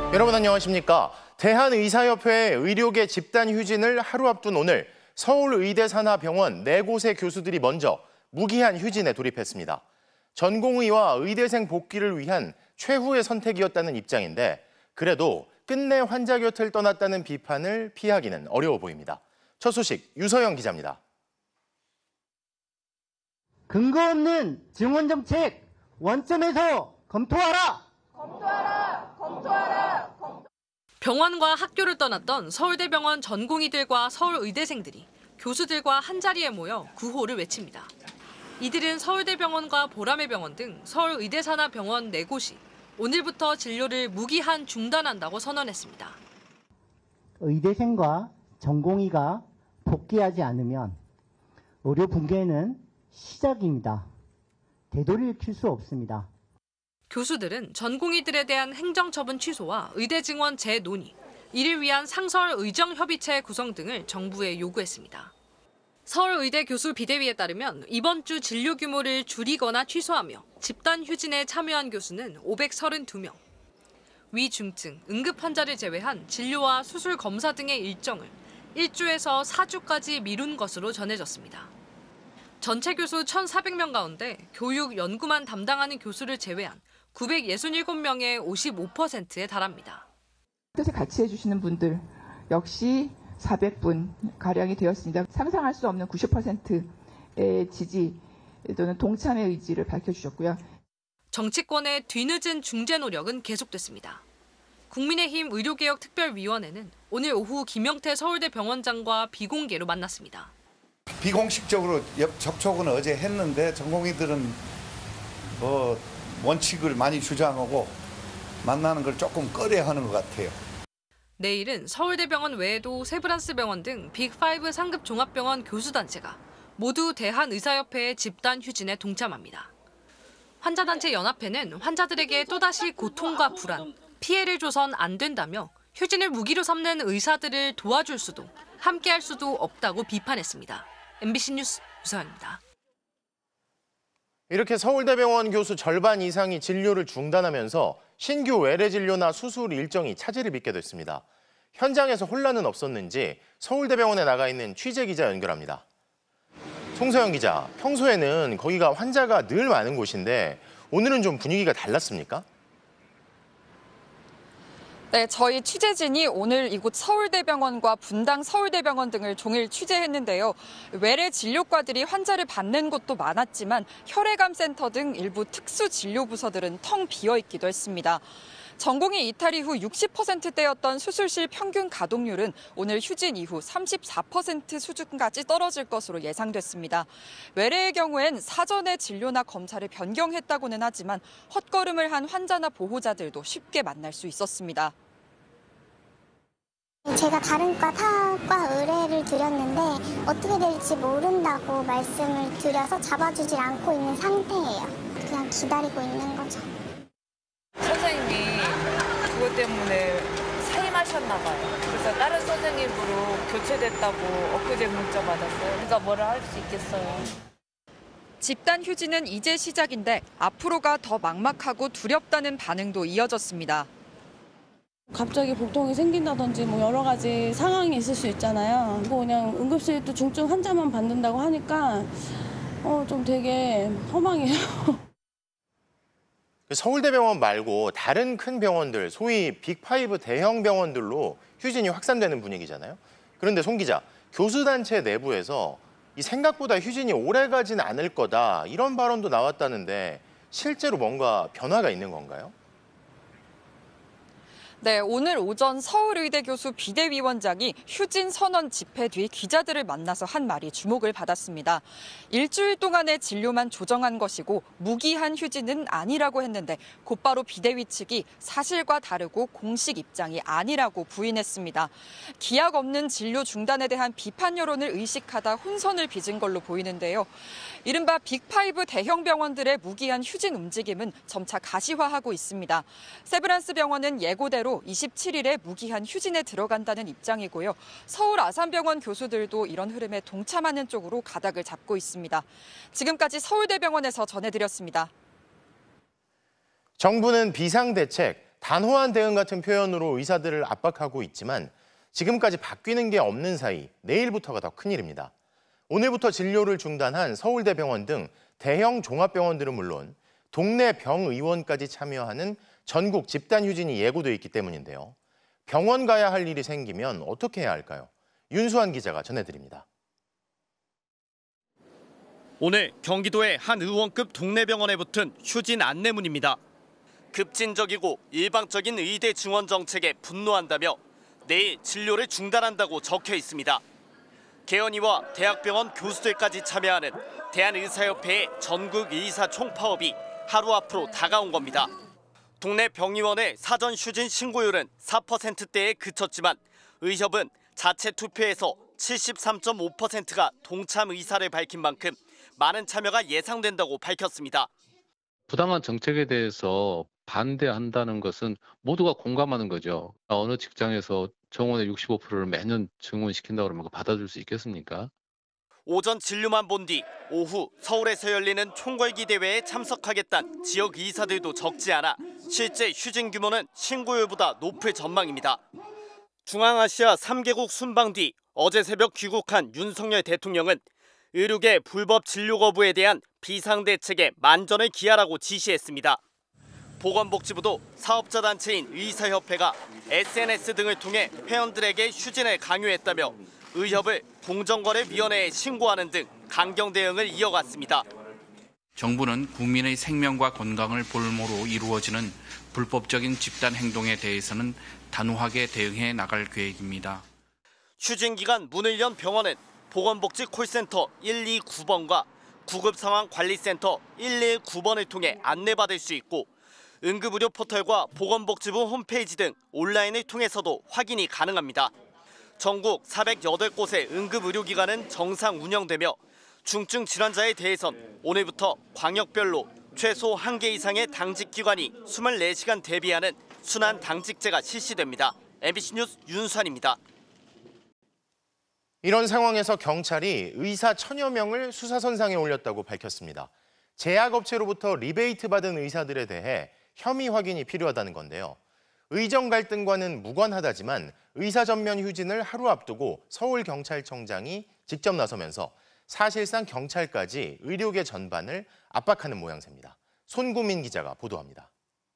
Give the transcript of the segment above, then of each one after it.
여러분 안녕하십니까? 대한의사협회의 의료계 집단 휴진을 하루 앞둔 오늘 서울의대산하병원 4곳의 교수들이 먼저 무기한 휴진에 돌입했습니다. 전공의와 의대생 복귀를 위한 최후의 선택이었다는 입장인데 그래도 끝내 환자 곁을 떠났다는 비판을 피하기는 어려워 보입니다. 첫 소식 유서영 기자입니다. 근거 없는 증원 정책 원점에서 검토하라! 검토하라! 병원과 학교를 떠났던 서울대병원 전공의들과 서울의대생들이 교수들과 한자리에 모여 구호를 외칩니다. 이들은 서울대병원과 보라매병원 등 서울의대산하병원 4곳이 오늘부터 진료를 무기한 중단한다고 선언했습니다. 의대생과 전공의가 복귀하지 않으면 의료 붕괴는 시작입니다. 되돌릴 수 없습니다. 교수들은 전공의들에 대한 행정처분 취소와 의대 증원 재논의, 이를 위한 상설 의정협의체 구성 등을 정부에 요구했습니다. 서울의대 교수 비대위에 따르면 이번 주 진료 규모를 줄이거나 취소하며 집단 휴진에 참여한 교수는 532명. 위중증, 응급 환자를 제외한 진료와 수술 검사 등의 일정을 1주에서 4주까지 미룬 것으로 전해졌습니다. 전체 교수 1,400명 가운데 교육, 연구만 담당하는 교수를 제외한 967명의 55%에 달합니다. 뜻에 같이 해주시는 분들 역시 400분 가량이 되었습니다. 상상할 수 없는 90%의 지지 또는 동참의 의지를 밝혀주셨고요. 정치권의 뒤늦은 중재 노력은 계속됐습니다. 국민의힘 의료개혁특별위원회는 오늘 오후 김영태 서울대 병원장과 비공개로 만났습니다. 비공식적으로 접촉은 어제 했는데 전공의들은 원칙을 많이 주장하고 만나는 걸 조금 꺼려하는 것 같아요. 내일은 서울대병원 외에도 세브란스병원 등 빅5 상급 종합병원 교수단체가 모두 대한의사협회의 집단 휴진에 동참합니다. 환자단체 연합회는 환자들에게 또다시 고통과 불안, 피해를 줘선 안 된다며 휴진을 무기로 삼는 의사들을 도와줄 수도 함께할 수도 없다고 비판했습니다. MBC 뉴스 유서영입니다. 이렇게 서울대병원 교수 절반 이상이 진료를 중단하면서 신규 외래 진료나 수술 일정이 차질을 빚게 됐습니다. 현장에서 혼란은 없었는지 서울대병원에 나가 있는 취재 기자 연결합니다. 송서영 기자, 평소에는 거기가 환자가 늘 많은 곳인데 오늘은 좀 분위기가 달랐습니까? 네, 저희 취재진이 오늘 이곳 서울대병원과 분당 서울대병원 등을 종일 취재했는데요. 외래 진료과들이 환자를 받는 곳도 많았지만 혈액암센터 등 일부 특수진료부서들은 텅 비어있기도 했습니다. 전공의 이탈 이후 60%대였던 수술실 평균 가동률은 오늘 휴진 이후 34% 수준까지 떨어질 것으로 예상됐습니다. 외래의 경우엔 사전에 진료나 검사를 변경했다고는 하지만 헛걸음을 한 환자나 보호자들도 쉽게 만날 수 있었습니다. 제가 다른 과 타과 의뢰를 드렸는데 어떻게 될지 모른다고 말씀을 드려서 잡아주질 않고 있는 상태예요. 그냥 기다리고 있는 거죠. 선생님이 그것 때문에 사임하셨나 봐요. 그래서 다른 선생님으로 교체됐다고 엊그제 문자 받았어요. 그러니까 뭐라 할 수 있겠어요. 집단 휴진은 이제 시작인데 앞으로가 더 막막하고 두렵다는 반응도 이어졌습니다. 갑자기 복통이 생긴다든지 뭐 여러 가지 상황이 있을 수 있잖아요. 그냥 응급실도 중증 환자만 받는다고 하니까 좀 되게 허망해요. 서울대병원 말고 다른 큰 병원들, 소위 빅5 대형 병원들로 휴진이 확산되는 분위기잖아요. 그런데 송 기자, 교수단체 내부에서 이 생각보다 휴진이 오래가진 않을 거다 이런 발언도 나왔다는데 실제로 뭔가 변화가 있는 건가요? 네, 오늘 오전 서울의대 교수 비대위원장이 휴진 선언 집회 뒤 기자들을 만나서 한 말이 주목을 받았습니다. 일주일 동안의 진료만 조정한 것이고 무기한 휴진은 아니라고 했는데 곧바로 비대위 측이 사실과 다르고 공식 입장이 아니라고 부인했습니다. 기약 없는 진료 중단에 대한 비판 여론을 의식하다 혼선을 빚은 걸로 보이는데요. 이른바 빅5 대형 병원들의 무기한 휴진 움직임은 점차 가시화하고 있습니다. 세브란스 병원은 예고대로 27일에 무기한 휴진에 들어간다는 입장이고요. 서울 아산병원 교수들도 이런 흐름에 동참하는 쪽으로 가닥을 잡고 있습니다. 지금까지 서울대병원에서 전해드렸습니다. 정부는 비상대책, 단호한 대응 같은 표현으로 의사들을 압박하고 있지만 지금까지 바뀌는 게 없는 사이 내일부터가 더 큰일입니다. 오늘부터 진료를 중단한 서울대병원 등 대형 종합병원들은 물론 동네 병의원까지 참여하는 전국 집단 휴진이 예고돼 있기 때문인데요. 병원 가야 할 일이 생기면 어떻게 해야 할까요? 윤수환 기자가 전해드립니다. 오늘 경기도의 한 의원급 동네 병원에 붙은 휴진 안내문입니다. 급진적이고 일방적인 의대 증원 정책에 분노한다며 내일 진료를 중단한다고 적혀 있습니다. 개헌의와 대학병원 교수들까지 참여하는 대한의사협회의 전국 의사 총파업이 하루 앞으로 다가온 겁니다. 동네 병의원의 사전 휴진 신고율은 4%대에 그쳤지만 의협은 자체 투표에서 73.5%가 동참 의사를 밝힌 만큼 많은 참여가 예상된다고 밝혔습니다. 부당한 정책에 대해서 반대한다는 것은 모두가 공감하는 거죠. 어느 직장에서 정원의 65%를 매년 증원시킨다고 그러면 받아줄 수 있겠습니까? 오전 진료만 본 뒤 오후 서울에서 열리는 총궐기 대회에 참석하겠다는 지역 의사들도 적지 않아 실제 휴진 규모는 신고율보다 높을 전망입니다. 중앙아시아 3개국 순방 뒤 어제 새벽 귀국한 윤석열 대통령은 의료계 불법 진료 거부에 대한 비상대책에 만전을 기하라고 지시했습니다. 보건복지부도 사업자 단체인 의사협회가 SNS 등을 통해 회원들에게 휴진을 강요했다며 의협을 공정거래위원회에 신고하는 등 강경 대응을 이어갔습니다. 정부는 국민의 생명과 건강을 볼모로 이루어지는 불법적인 집단 행동에 대해서는 단호하게 대응해 나갈 계획입니다. 휴진 기간 문을 연 병원은 보건복지 콜센터 129번과 구급상황관리센터 119번을 통해 안내받을 수 있고 응급의료 포털과 보건복지부 홈페이지 등 온라인을 통해서도 확인이 가능합니다. 전국 408곳의 응급의료기관은 정상 운영되며 중증 질환자에 대해선 오늘부터 광역별로 최소 1개 이상의 당직기관이 24시간 대비하는 순환 당직제가 실시됩니다. MBC 뉴스 윤수환입니다. 이런 상황에서 경찰이 의사 1000여 명을 수사선상에 올렸다고 밝혔습니다. 제약업체로부터 리베이트 받은 의사들에 대해 혐의 확인이 필요하다는 건데요. 의정 갈등과는 무관하다지만 의사 전면 휴진을 하루 앞두고 서울경찰청장이 직접 나서면서 사실상 경찰까지 의료계 전반을 압박하는 모양새입니다. 손구민 기자가 보도합니다.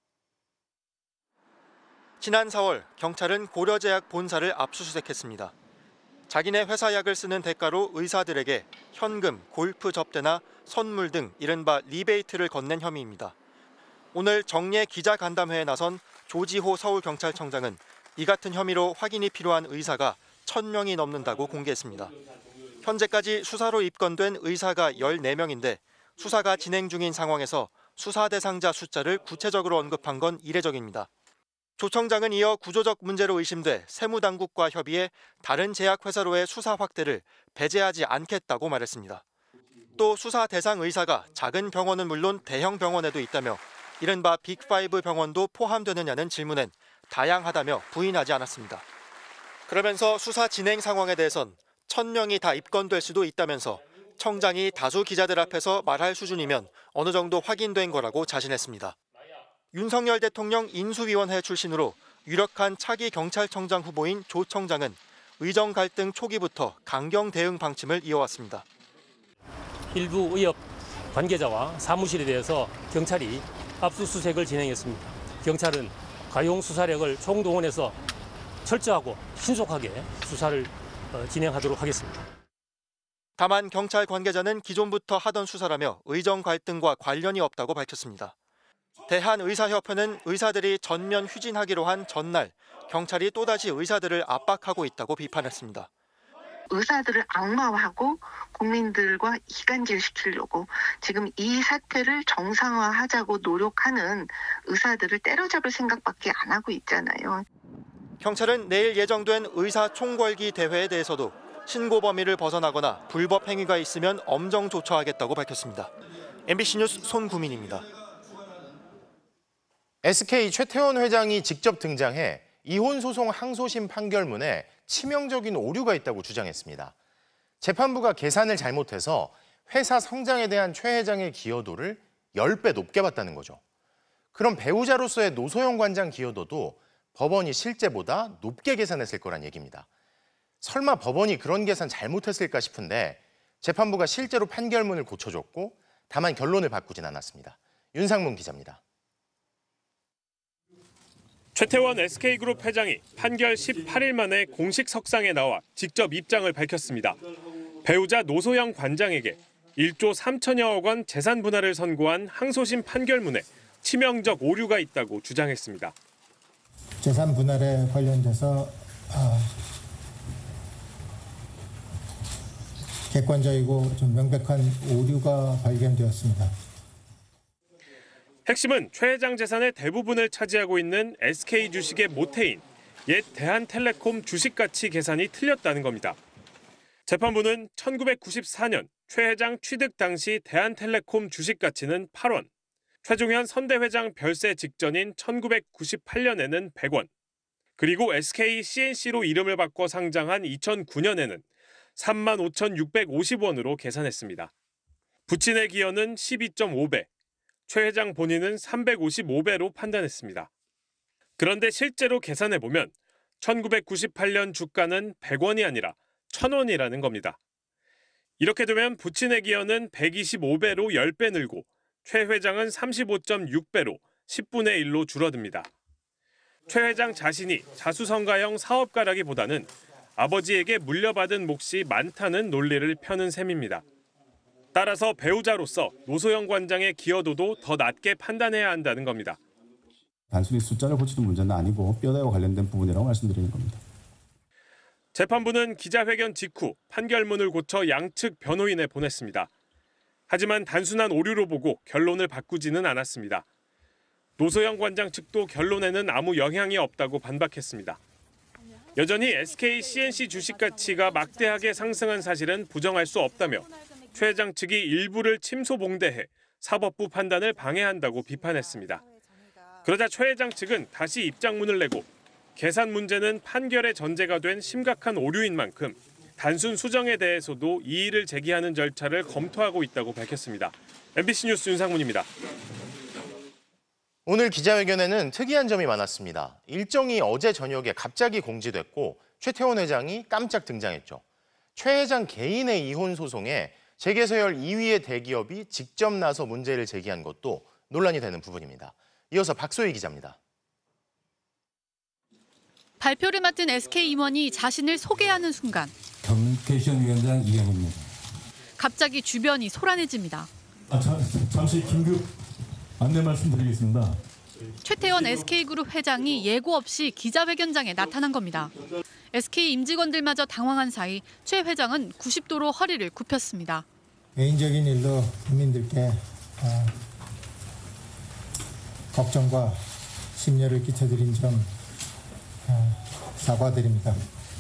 지난 4월 경찰은 고려제약 본사를 압수수색했습니다. 자기네 회사 약을 쓰는 대가로 의사들에게 현금, 골프 접대나 선물 등 이른바 리베이트를 건넨 혐의입니다. 오늘 정례 기자간담회에 나선 조지호 서울경찰청장은 이 같은 혐의로 확인이 필요한 의사가 1000명이 넘는다고 공개했습니다. 현재까지 수사로 입건된 의사가 14명인데 수사가 진행 중인 상황에서 수사 대상자 숫자를 구체적으로 언급한 건 이례적입니다. 조 청장은 이어 구조적 문제로 의심돼 세무당국과 협의해 다른 제약회사로의 수사 확대를 배제하지 않겠다고 말했습니다. 또 수사 대상 의사가 작은 병원은 물론 대형 병원에도 있다며 이른바 빅5 병원도 포함되느냐는 질문엔 다양하다며 부인하지 않았습니다. 그러면서 수사 진행 상황에 대해선 1000명이 다 입건될 수도 있다면서 청장이 다수 기자들 앞에서 말할 수준이면 어느 정도 확인된 거라고 자신했습니다. 윤석열 대통령 인수위원회 출신으로 유력한 차기 경찰청장 후보인 조 청장은 의정 갈등 초기부터 강경 대응 방침을 이어왔습니다. 일부 의협 관계자와 사무실에 대해서 경찰이 압수수색을 진행했습니다. 경찰은 가용 수사력을 총동원해서 철저하고 신속하게 수사를 진행하도록 하겠습니다. 다만 경찰 관계자는 기존부터 하던 수사라며 의정 갈등과 관련이 없다고 밝혔습니다. 대한의사협회는 의사들이 전면 휴진하기로 한 전날 경찰이 또다시 의사들을 압박하고 있다고 비판했습니다. 의사들을 악마화하고 국민들과 이간질시키려고 지금 이 사태를 정상화하자고 노력하는 의사들을 때려잡을 생각밖에 안 하고 있잖아요. 경찰은 내일 예정된 의사 총궐기 대회에 대해서도 신고 범위를 벗어나거나 불법 행위가 있으면 엄정 조처하겠다고 밝혔습니다. MBC 뉴스 손구민입니다. SK 최태원 회장이 직접 등장해 이혼 소송 항소심 판결문에 치명적인 오류가 있다고 주장했습니다. 재판부가 계산을 잘못해서 회사 성장에 대한 최 회장의 기여도를 10배 높게 봤다는 거죠. 그럼 배우자로서의 노소영 관장 기여도도 법원이 실제보다 높게 계산했을 거란 얘기입니다. 설마 법원이 그런 계산 잘못했을까 싶은데 재판부가 실제로 판결문을 고쳐줬고 다만 결론을 바꾸진 않았습니다. 윤상문 기자입니다. 최태원 SK그룹 회장이 판결 18일 만에 공식 석상에 나와 직접 입장을 밝혔습니다. 배우자 노소영 관장에게 1조 3천여억 원 재산 분할을 선고한 항소심 판결문에 치명적 오류가 있다고 주장했습니다. 재산 분할에 관련돼서 객관적이고 좀 명백한 오류가 발견되었습니다. 핵심은 최 회장 재산의 대부분을 차지하고 있는 SK 주식의 모태인 옛 대한텔레콤 주식 가치 계산이 틀렸다는 겁니다. 재판부는 1994년 최 회장 취득 당시 대한텔레콤 주식 가치는 8원, 최종현 선대 회장 별세 직전인 1998년에는 100원, 그리고 SK CNC로 이름을 바꿔 상장한 2009년에는 35,650원으로 계산했습니다. 부친의 기여는 12.5배, 최 회장 본인은 355배로 판단했습니다. 그런데 실제로 계산해보면 1998년 주가는 100원이 아니라 1,000원이라는 겁니다. 이렇게 되면 부친의 기여는 125배로 10배 늘고 최 회장은 35.6배로 10분의 1로 줄어듭니다. 최 회장 자신이 자수성가형 사업가라기보다는 아버지에게 물려받은 몫이 많다는 논리를 펴는 셈입니다. 따라서 배우자로서 노소영 관장의 기여도도 더 낮게 판단해야 한다는 겁니다. 단순히 숫자를 고치는 문제는 아니고 뼈대와 관련된 부분이라고 말씀드리는 겁니다. 재판부는 기자회견 직후 판결문을 고쳐 양측 변호인에 보냈습니다. 하지만 단순한 오류로 보고 결론을 바꾸지는 않았습니다. 노소영 관장 측도 결론에는 아무 영향이 없다고 반박했습니다. 여전히 SK CNC 주식 가치가 막대하게 상승한 사실은 부정할 수 없다며 최 회장 측이 일부를 침소봉대해 사법부 판단을 방해한다고 비판했습니다. 그러자 최 회장 측은 다시 입장문을 내고 계산 문제는 판결의 전제가 된 심각한 오류인 만큼 단순 수정에 대해서도 이의를 제기하는 절차를 검토하고 있다고 밝혔습니다. MBC 뉴스 윤상문입니다. 오늘 기자회견에는 특이한 점이 많았습니다. 일정이 어제 저녁에 갑자기 공지됐고 최태원 회장이 깜짝 등장했죠. 최 회장 개인의 이혼 소송에 재계서열 2위의 대기업이 직접 나서 문제를 제기한 것도 논란이 되는 부분입니다. 이어서 박소희 기자입니다. 발표를 맡은 SK 임원이 자신을 소개하는 순간 경계시험위원장 이현입니다. 갑자기 주변이 소란해집니다. 잠시 긴급 안내 말씀드리겠습니다. 최태원 SK그룹 회장이 예고 없이 기자회견장에 나타난 겁니다. SK 임직원들마저 당황한 사이 최 회장은 90도로 허리를 굽혔습니다. 개인적인 일로 국민들께 걱정과 심려를 끼쳐드린 점 사과드립니다.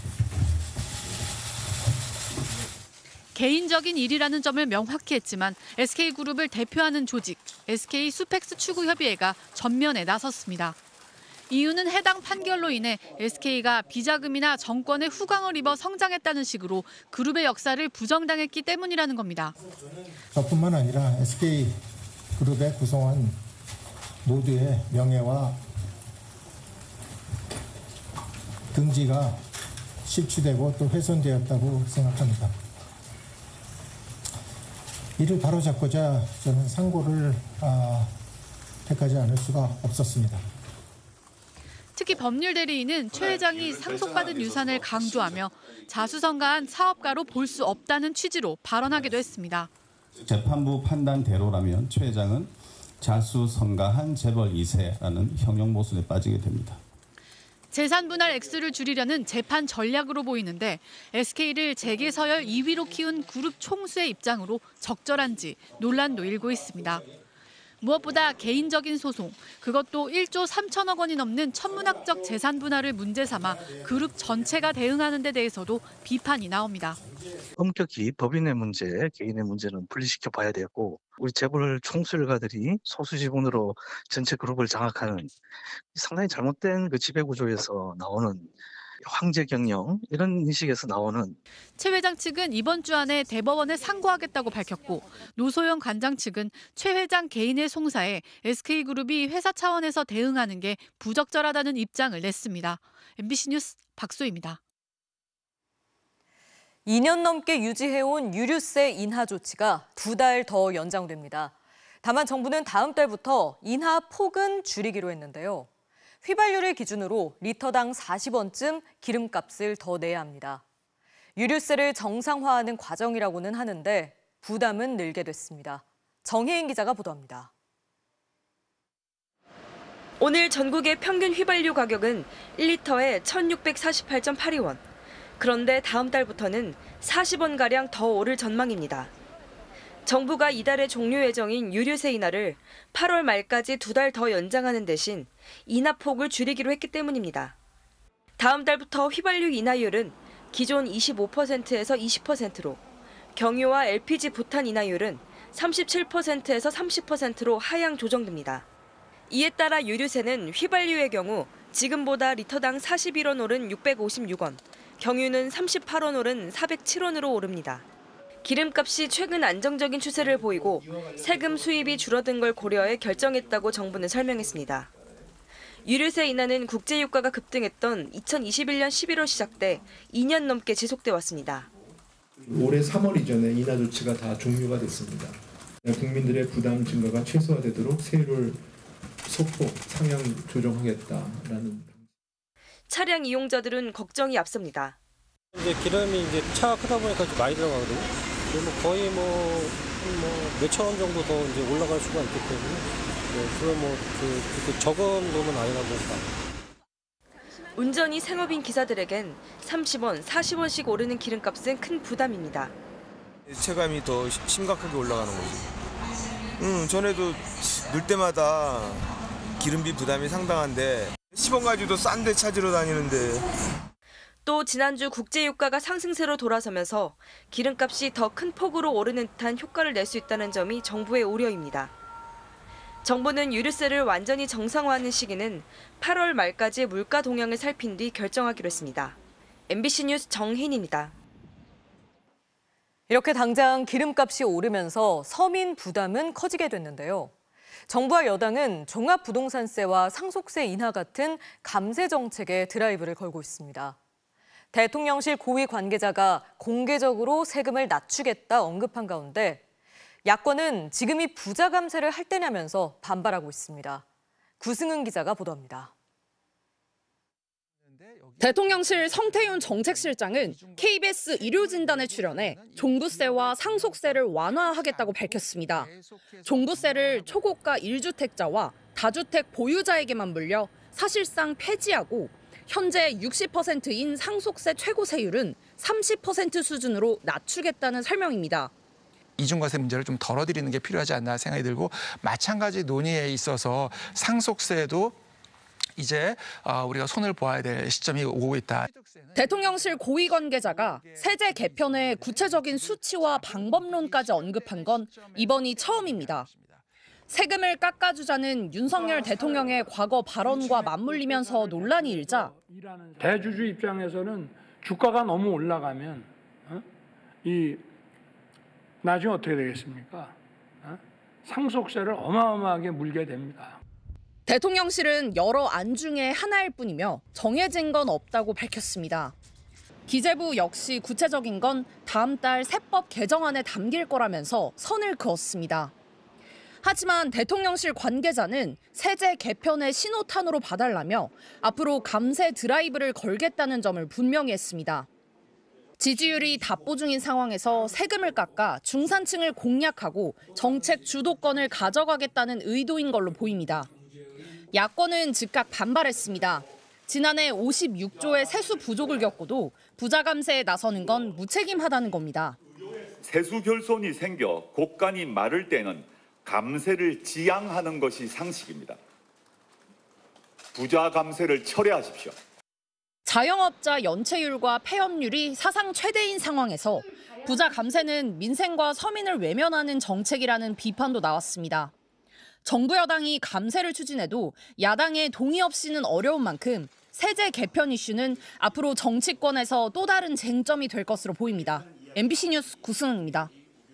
개인적인 일이라는 점을 명확히 했지만 SK그룹을 대표하는 조직 SK 수펙스 추구협의회가 전면에 나섰습니다. 이유는 해당 판결로 인해 SK가 비자금이나 정권의 후광을 입어 성장했다는 식으로 그룹의 역사를 부정당했기 때문이라는 겁니다. 저뿐만 아니라 SK그룹의 구성원 모두의 명예와 등지가 실추되고 또 훼손되었다고 생각합니다. 이를 바로잡고자 저는 상고를 택하지 않을 수가 없었습니다. 특히 법률대리인은 최 회장이 상속받은 유산을 강조하며 자수성가한 사업가로 볼 수 없다는 취지로 발언하기도 했습니다. 재판부 판단대로라면 최 회장은 자수성가한 재벌 2세라는 형용 모순에 빠지게 됩니다. 재산 분할 액수를 줄이려는 재판 전략으로 보이는데 SK를 재계 서열 2위로 키운 그룹 총수의 입장으로 적절한지 논란도 일고 있습니다. 무엇보다 개인적인 소송, 그것도 1조 3천억 원이 넘는 천문학적 재산 분할을 문제 삼아 그룹 전체가 대응하는 데 대해서도 비판이 나옵니다. 엄격히 법인의 문제, 개인의 문제는 분리시켜 봐야 되고 우리 재벌 총수 일가들이 소수 지분으로 전체 그룹을 장악하는 상당히 잘못된 그 지배구조에서 나오는 황제 경영 이런 인식에서 나오는 최 회장 측은 이번 주 안에 대법원에 상고하겠다고 밝혔고 노소영 관장 측은 최 회장 개인의 송사에 SK그룹이 회사 차원에서 대응하는 게 부적절하다는 입장을 냈습니다. MBC 뉴스 박소희입니다. 2년 넘게 유지해온 유류세 인하 조치가 2달 더 연장됩니다. 다만 정부는 다음 달부터 인하 폭은 줄이기로 했는데요. 휘발유를 기준으로 리터당 40원쯤 기름값을 더 내야 합니다. 유류세를 정상화하는 과정이라고는 하는데 부담은 늘게 됐습니다. 정혜인 기자가 보도합니다. 오늘 전국의 평균 휘발유 가격은 1리터에 1,648.82원. 그런데 다음 달부터는 40원가량 더 오를 전망입니다. 정부가 이달에 종료 예정인 유류세 인하를 8월 말까지 2달 더 연장하는 대신 인하폭을 줄이기로 했기 때문입니다. 다음 달부터 휘발유 인하율은 기존 25%에서 20%로, 경유와 LPG 부탄 인하율은 37%에서 30%로 하향 조정됩니다. 이에 따라 유류세는 휘발유의 경우 지금보다 리터당 41원 오른 656원, 경유는 38원 오른 407원으로 오릅니다. 기름값이 최근 안정적인 추세를 보이고 세금 수입이 줄어든 걸 고려해 결정했다고 정부는 설명했습니다. 유류세 인하는 국제유가가 급등했던 2021년 11월 시작돼 2년 넘게 지속돼 왔습니다. 올해 3월 이전에 인하 조치가 다 종료가 됐습니다. 국민들의 부담 증가가 최소화되도록 세율을 소폭 상향 조정하겠다라는. 차량 이용자들은 걱정이 앞섭니다. 이제 기름이 차가 크다 보니까 좀 많이 들어가거든요. 거의 몇천 원 정도 더 이제 올라갈 수가 있기 때문에 그건 그렇게 적은 돈은 아니라고 봅니다. 운전이 생업인 기사들에겐 30원, 40원씩 오르는 기름값은 큰 부담입니다. 체감이 더 심각하게 올라가는 거지. 전에도 넣을 때마다 기름비 부담이 상당한데 10원 가지고도 싼 데 찾으러 다니는데. 또 지난주 국제유가가 상승세로 돌아서면서 기름값이 더 큰 폭으로 오르는 듯한 효과를 낼 수 있다는 점이 정부의 우려입니다. 정부는 유류세를 완전히 정상화하는 시기는 8월 말까지 물가 동향을 살핀 뒤 결정하기로 했습니다. MBC 뉴스 정혜인입니다. 이렇게 당장 기름값이 오르면서 서민 부담은 커지게 됐는데요. 정부와 여당은 종합부동산세와 상속세 인하 같은 감세 정책에 드라이브를 걸고 있습니다. 대통령실 고위 관계자가 공개적으로 세금을 낮추겠다 언급한 가운데 야권은 지금이 부자 감세를 할 때냐면서 반발하고 있습니다. 구승은 기자가 보도합니다. 대통령실 성태윤 정책실장은 KBS 일요진단에 출연해 종부세와 상속세를 완화하겠다고 밝혔습니다. 종부세를 초고가 1주택자와 다주택 보유자에게만 물려 사실상 폐지하고 현재 60%인 상속세 최고세율은 30% 수준으로 낮추겠다는 설명입니다. 이중과세 문제를 좀 덜어드리는 게 필요하지 않나 생각이 들고 마찬가지 논의에 있어서 상속세도 이제 우리가 손을 보아야 될 시점이 오고 있다. 대통령실 고위 관계자가 세제 개편의 구체적인 수치와 방법론까지 언급한 건 이번이 처음입니다. 세금을 깎아주자는 윤석열 대통령의 과거 발언과 맞물리면서 논란이 일자 대주주 입장에서는 주가가 너무 올라가면 나중에 어떻게 되겠습니까? 상속세를 어마어마하게 물게 됩니다. 대통령실은 여러 안 중에 하나일 뿐이며 정해진 건 없다고 밝혔습니다. 기재부 역시 구체적인 건 다음 달 세법 개정안에 담길 거라면서 선을 그었습니다. 하지만 대통령실 관계자는 세제 개편의 신호탄으로 봐달라며 앞으로 감세 드라이브를 걸겠다는 점을 분명히 했습니다. 지지율이 답보 중인 상황에서 세금을 깎아 중산층을 공략하고 정책 주도권을 가져가겠다는 의도인 걸로 보입니다. 야권은 즉각 반발했습니다. 지난해 56조의 세수 부족을 겪고도 부자 감세에 나서는 건 무책임하다는 겁니다. 세수 결손이 생겨 곡간이 마를 때는 감세를 지양하는 것이 상식입니다. 부자 감세를 철회하십시오. 자영업자 연체율과 폐업률이 사상 최대인 상황에서 부자 감세는 민생과 서민을 외면하는 정책이라는 비판도 나왔습니다. 정부 여당이 감세를 추진해도 야당의 동의 없이는 어려운 만큼 세제 개편 이슈는 앞으로 정치권에서 또 다른 쟁점이 될 것으로 보입니다. MBC 뉴스 구승은입니다.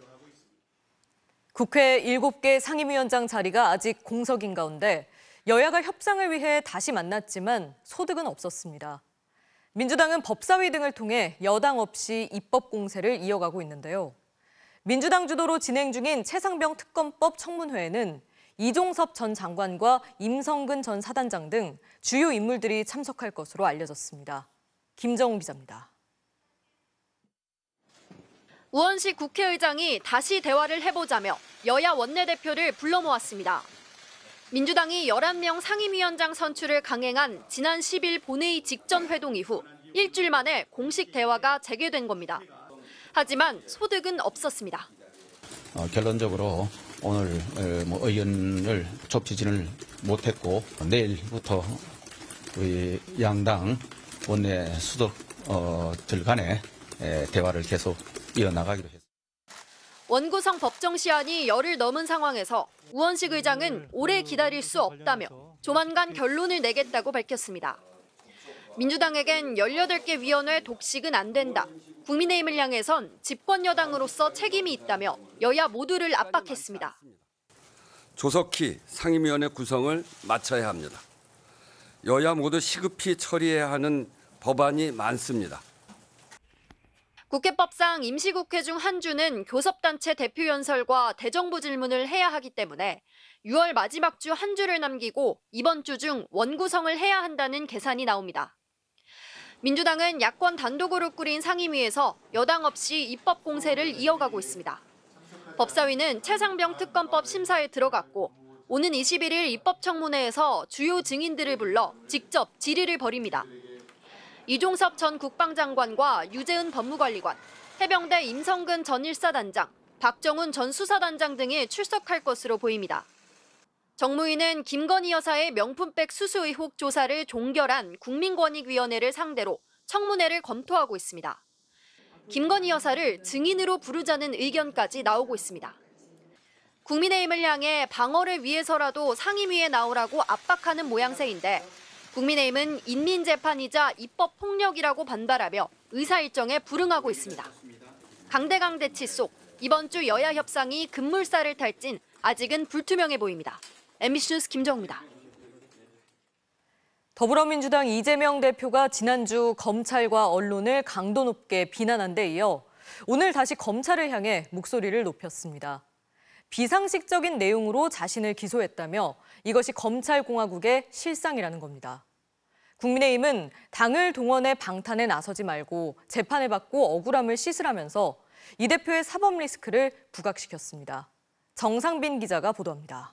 국회 7개 상임위원장 자리가 아직 공석인 가운데 여야가 협상을 위해 다시 만났지만 소득은 없었습니다. 민주당은 법사위 등을 통해 여당 없이 입법 공세를 이어가고 있는데요. 민주당 주도로 진행 중인 최상병 특검법 청문회에는 이종섭 전 장관과 임성근 전 사단장 등 주요 인물들이 참석할 것으로 알려졌습니다. 김정우 기자입니다. 우원식 국회의장이 다시 대화를 해보자며 여야 원내대표를 불러 모았습니다. 민주당이 11명 상임위원장 선출을 강행한 지난 10일 본회의 직전 회동 이후 일주일 만에 공식 대화가 재개된 겁니다. 하지만 소득은 없었습니다. 결론적으로 오늘 의견을 접지진을 못했고 내일부터 우리 양당 원내 수석들 간의 대화를 계속 이어나가기로 했습니다. 원구성 법정 시한이 열흘 넘은 상황에서 우원식 의장은 오래 기다릴 수 없다며 조만간 결론을 내겠다고 밝혔습니다. 민주당에겐 18개 위원회 독식은 안 된다. 국민의힘을 향해선 집권 여당으로서 책임이 있다며 여야 모두를 압박했습니다. 조속히 상임위원회 구성을 마쳐야 합니다. 여야 모두 시급히 처리해야 하는 법안이 많습니다. 국회법상 임시국회 중 한 주는 교섭단체 대표 연설과 대정부 질문을 해야 하기 때문에 6월 마지막 주 한 주를 남기고 이번 주 중 원구성을 해야 한다는 계산이 나옵니다. 민주당은 야권 단독으로 꾸린 상임위에서 여당 없이 입법 공세를 이어가고 있습니다. 법사위는 최상병 특검법 심사에 들어갔고 오는 21일 입법청문회에서 주요 증인들을 불러 직접 질의를 벌입니다. 이종섭 전 국방장관과 유재은 법무관리관, 해병대 임성근 전 1사단장, 박정훈 전 수사단장 등이 출석할 것으로 보입니다. 정무위는 김건희 여사의 명품백 수수 의혹 조사를 종결한 국민권익위원회를 상대로 청문회를 검토하고 있습니다. 김건희 여사를 증인으로 부르자는 의견까지 나오고 있습니다. 국민의힘을 향해 방어를 위해서라도 상임위에 나오라고 압박하는 모양새인데 국민의힘은 인민재판이자 입법폭력이라고 반발하며 의사일정에 불응하고 있습니다. 강대강 대치 속 이번 주 여야 협상이 급물살을 탈진 아직은 불투명해 보입니다. MBC 뉴스 김정우입니다. 더불어민주당 이재명 대표가 지난주 검찰과 언론을 강도 높게 비난한 데 이어 오늘 다시 검찰을 향해 목소리를 높였습니다. 비상식적인 내용으로 자신을 기소했다며 이것이 검찰공화국의 실상이라는 겁니다. 국민의힘은 당을 동원해 방탄에 나서지 말고 재판을 받고 억울함을 씻으라면서 이 대표의 사법 리스크를 부각시켰습니다. 정상빈 기자가 보도합니다.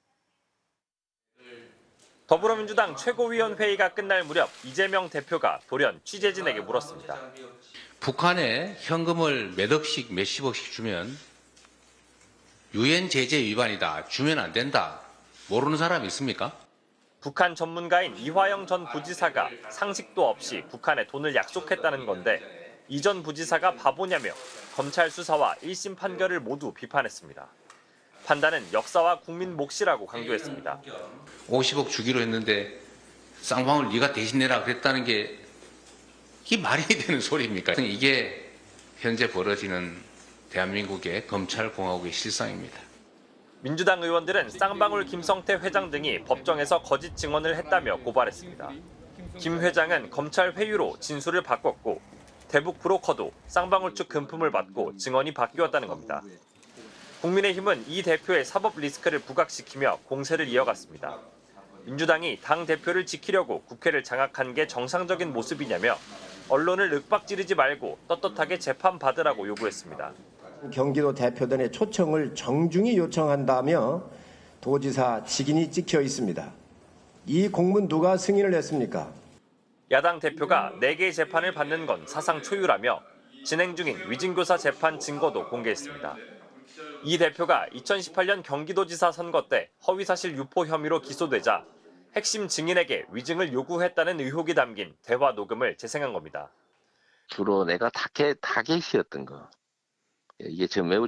더불어민주당 최고위원회의가 끝날 무렵 이재명 대표가 돌연 취재진에게 물었습니다. 북한에 현금을 몇 억씩 몇십억씩 주면 유엔 제재 위반이다. 주면 안 된다. 모르는 사람 있습니까? 북한 전문가인 이화영 전 부지사가 상식도 없이 북한에 돈을 약속했다는 건데 이 전 부지사가 바보냐며 검찰 수사와 1심 판결을 모두 비판했습니다. 판단은 역사와 국민 몫이라고 강조했습니다. 50억 주기로 했는데 쌍방울 네가 대신 내라 그랬다는 게 이게 말이 되는 소리입니까? 이게 현재 벌어지는 대한민국의 검찰공화국의 실상입니다. 민주당 의원들은 쌍방울 김성태 회장 등이 법정에서 거짓 증언을 했다며 고발했습니다. 김 회장은 검찰 회유로 진술을 바꿨고 대북 브로커도 쌍방울 측 금품을 받고 증언이 바뀌었다는 겁니다. 국민의힘은 이 대표의 사법 리스크를 부각시키며 공세를 이어갔습니다. 민주당이 당 대표를 지키려고 국회를 장악한 게 정상적인 모습이냐며 언론을 윽박지르지 말고 떳떳하게 재판받으라고 요구했습니다. 경기도 대표단의 초청을 정중히 요청한다며 도지사 직인이 찍혀 있습니다. 이 공문 누가 승인을 했습니까? 야당 대표가 4개의 재판을 받는 건 사상 초유라며 진행 중인 위증교사 재판 증거도 공개했습니다. 이 대표가 2018년 경기도지사 선거 때 허위사실 유포 혐의로 기소되자 핵심 증인에게 위증을 요구했다는 의혹이 담긴 대화 녹음을 재생한 겁니다. 주로 내가 타겟이었던 거. 이게 지금 매우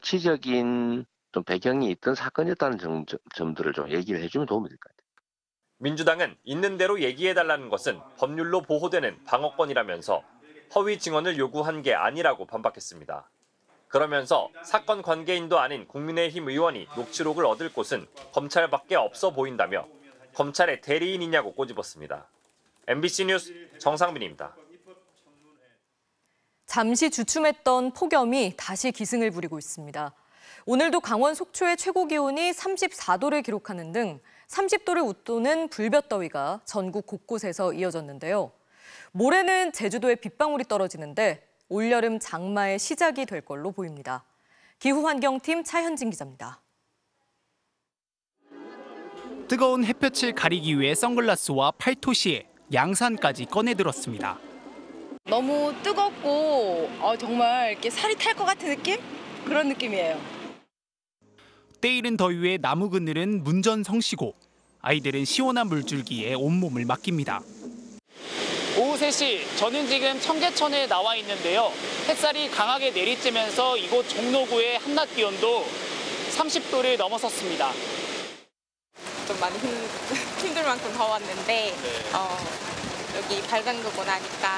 정치적인 좀 배경이 있던 사건이었다는 점들을 좀 얘기를 해주면 도움이 될 것 같아요. 민주당은 있는 대로 얘기해달라는 것은 법률로 보호되는 방어권이라면서 허위 증언을 요구한 게 아니라고 반박했습니다. 그러면서 사건 관계인도 아닌 국민의힘 의원이 녹취록을 얻을 곳은 검찰밖에 없어 보인다며 검찰의 대리인이냐고 꼬집었습니다. MBC 뉴스 정상빈입니다. 잠시 주춤했던 폭염이 다시 기승을 부리고 있습니다. 오늘도 강원 속초의 최고 기온이 34도를 기록하는 등 30도를 웃도는 불볕더위가 전국 곳곳에서 이어졌는데요. 모레는 제주도에 빗방울이 떨어지는데 올여름 장마의 시작이 될 걸로 보입니다. 기후환경팀 차현진 기자입니다. 뜨거운 햇볕을 가리기 위해 선글라스와 팔토시에 양산까지 꺼내들었습니다. 너무 뜨겁고 정말 이렇게 살이 탈 것 같은 느낌? 그런 느낌이에요. 때이른 더위에 나무 그늘은 문전성시고 아이들은 시원한 물줄기에 온몸을 맡깁니다. 오후 3시, 저는 지금 청계천에 나와 있는데요. 햇살이 강하게 내리쬐면서 이곳 종로구의 한낮 기온도 30도를 넘어섰습니다. 좀 많이 힘들 만큼 더웠는데 여기 발광도고 나니까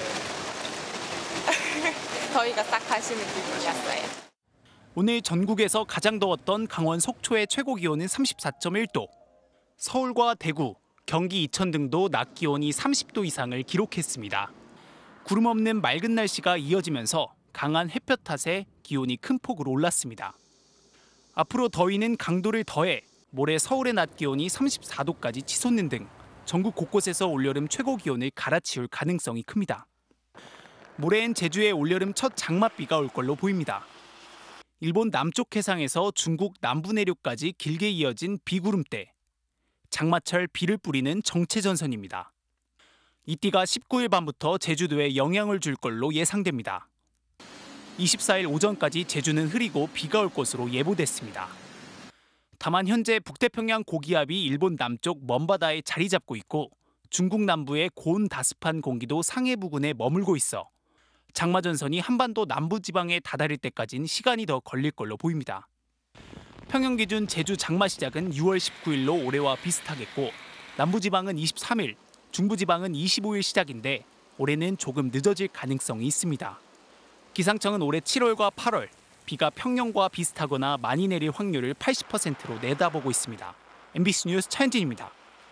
더위가 싹 가시는 기분이었어요. 오늘 전국에서 가장 더웠던 강원 속초의 최고 기온은 34.1도. 서울과 대구, 경기 이천 등도 낮 기온이 30도 이상을 기록했습니다. 구름 없는 맑은 날씨가 이어지면서 강한 햇볕 탓에 기온이 큰 폭으로 올랐습니다. 앞으로 더위는 강도를 더해 모레 서울의 낮 기온이 34도까지 치솟는 등 전국 곳곳에서 올여름 최고 기온을 갈아치울 가능성이 큽니다. 모레엔 제주에 올여름 첫 장맛비가 올 걸로 보입니다. 일본 남쪽 해상에서 중국 남부 내륙까지 길게 이어진 비구름대. 장마철 비를 뿌리는 정체전선입니다. 이 띠가 19일 밤부터 제주도에 영향을 줄 걸로 예상됩니다. 24일 오전까지 제주는 흐리고 비가 올 것으로 예보됐습니다. 다만 현재 북태평양 고기압이 일본 남쪽 먼바다에 자리 잡고 있고 중국 남부의 고온 다습한 공기도 상해 부근에 머물고 있어 장마전선이 한반도 남부지방에 다다를 때까지는 시간이 더 걸릴 걸로 보입니다. 평년 기준 제주 장마 시작은 6월 19일로 올해와 비슷하겠고 남부지방은 23일, 중부지방은 25일 시작인데 올해는 조금 늦어질 가능성이 있습니다. 기상청은 올해 7월과 8월 비가 평년과 비슷하거나 많이 내릴 확률을 80%로 내다보고 있습니다. MBC 뉴스 차현진입니다.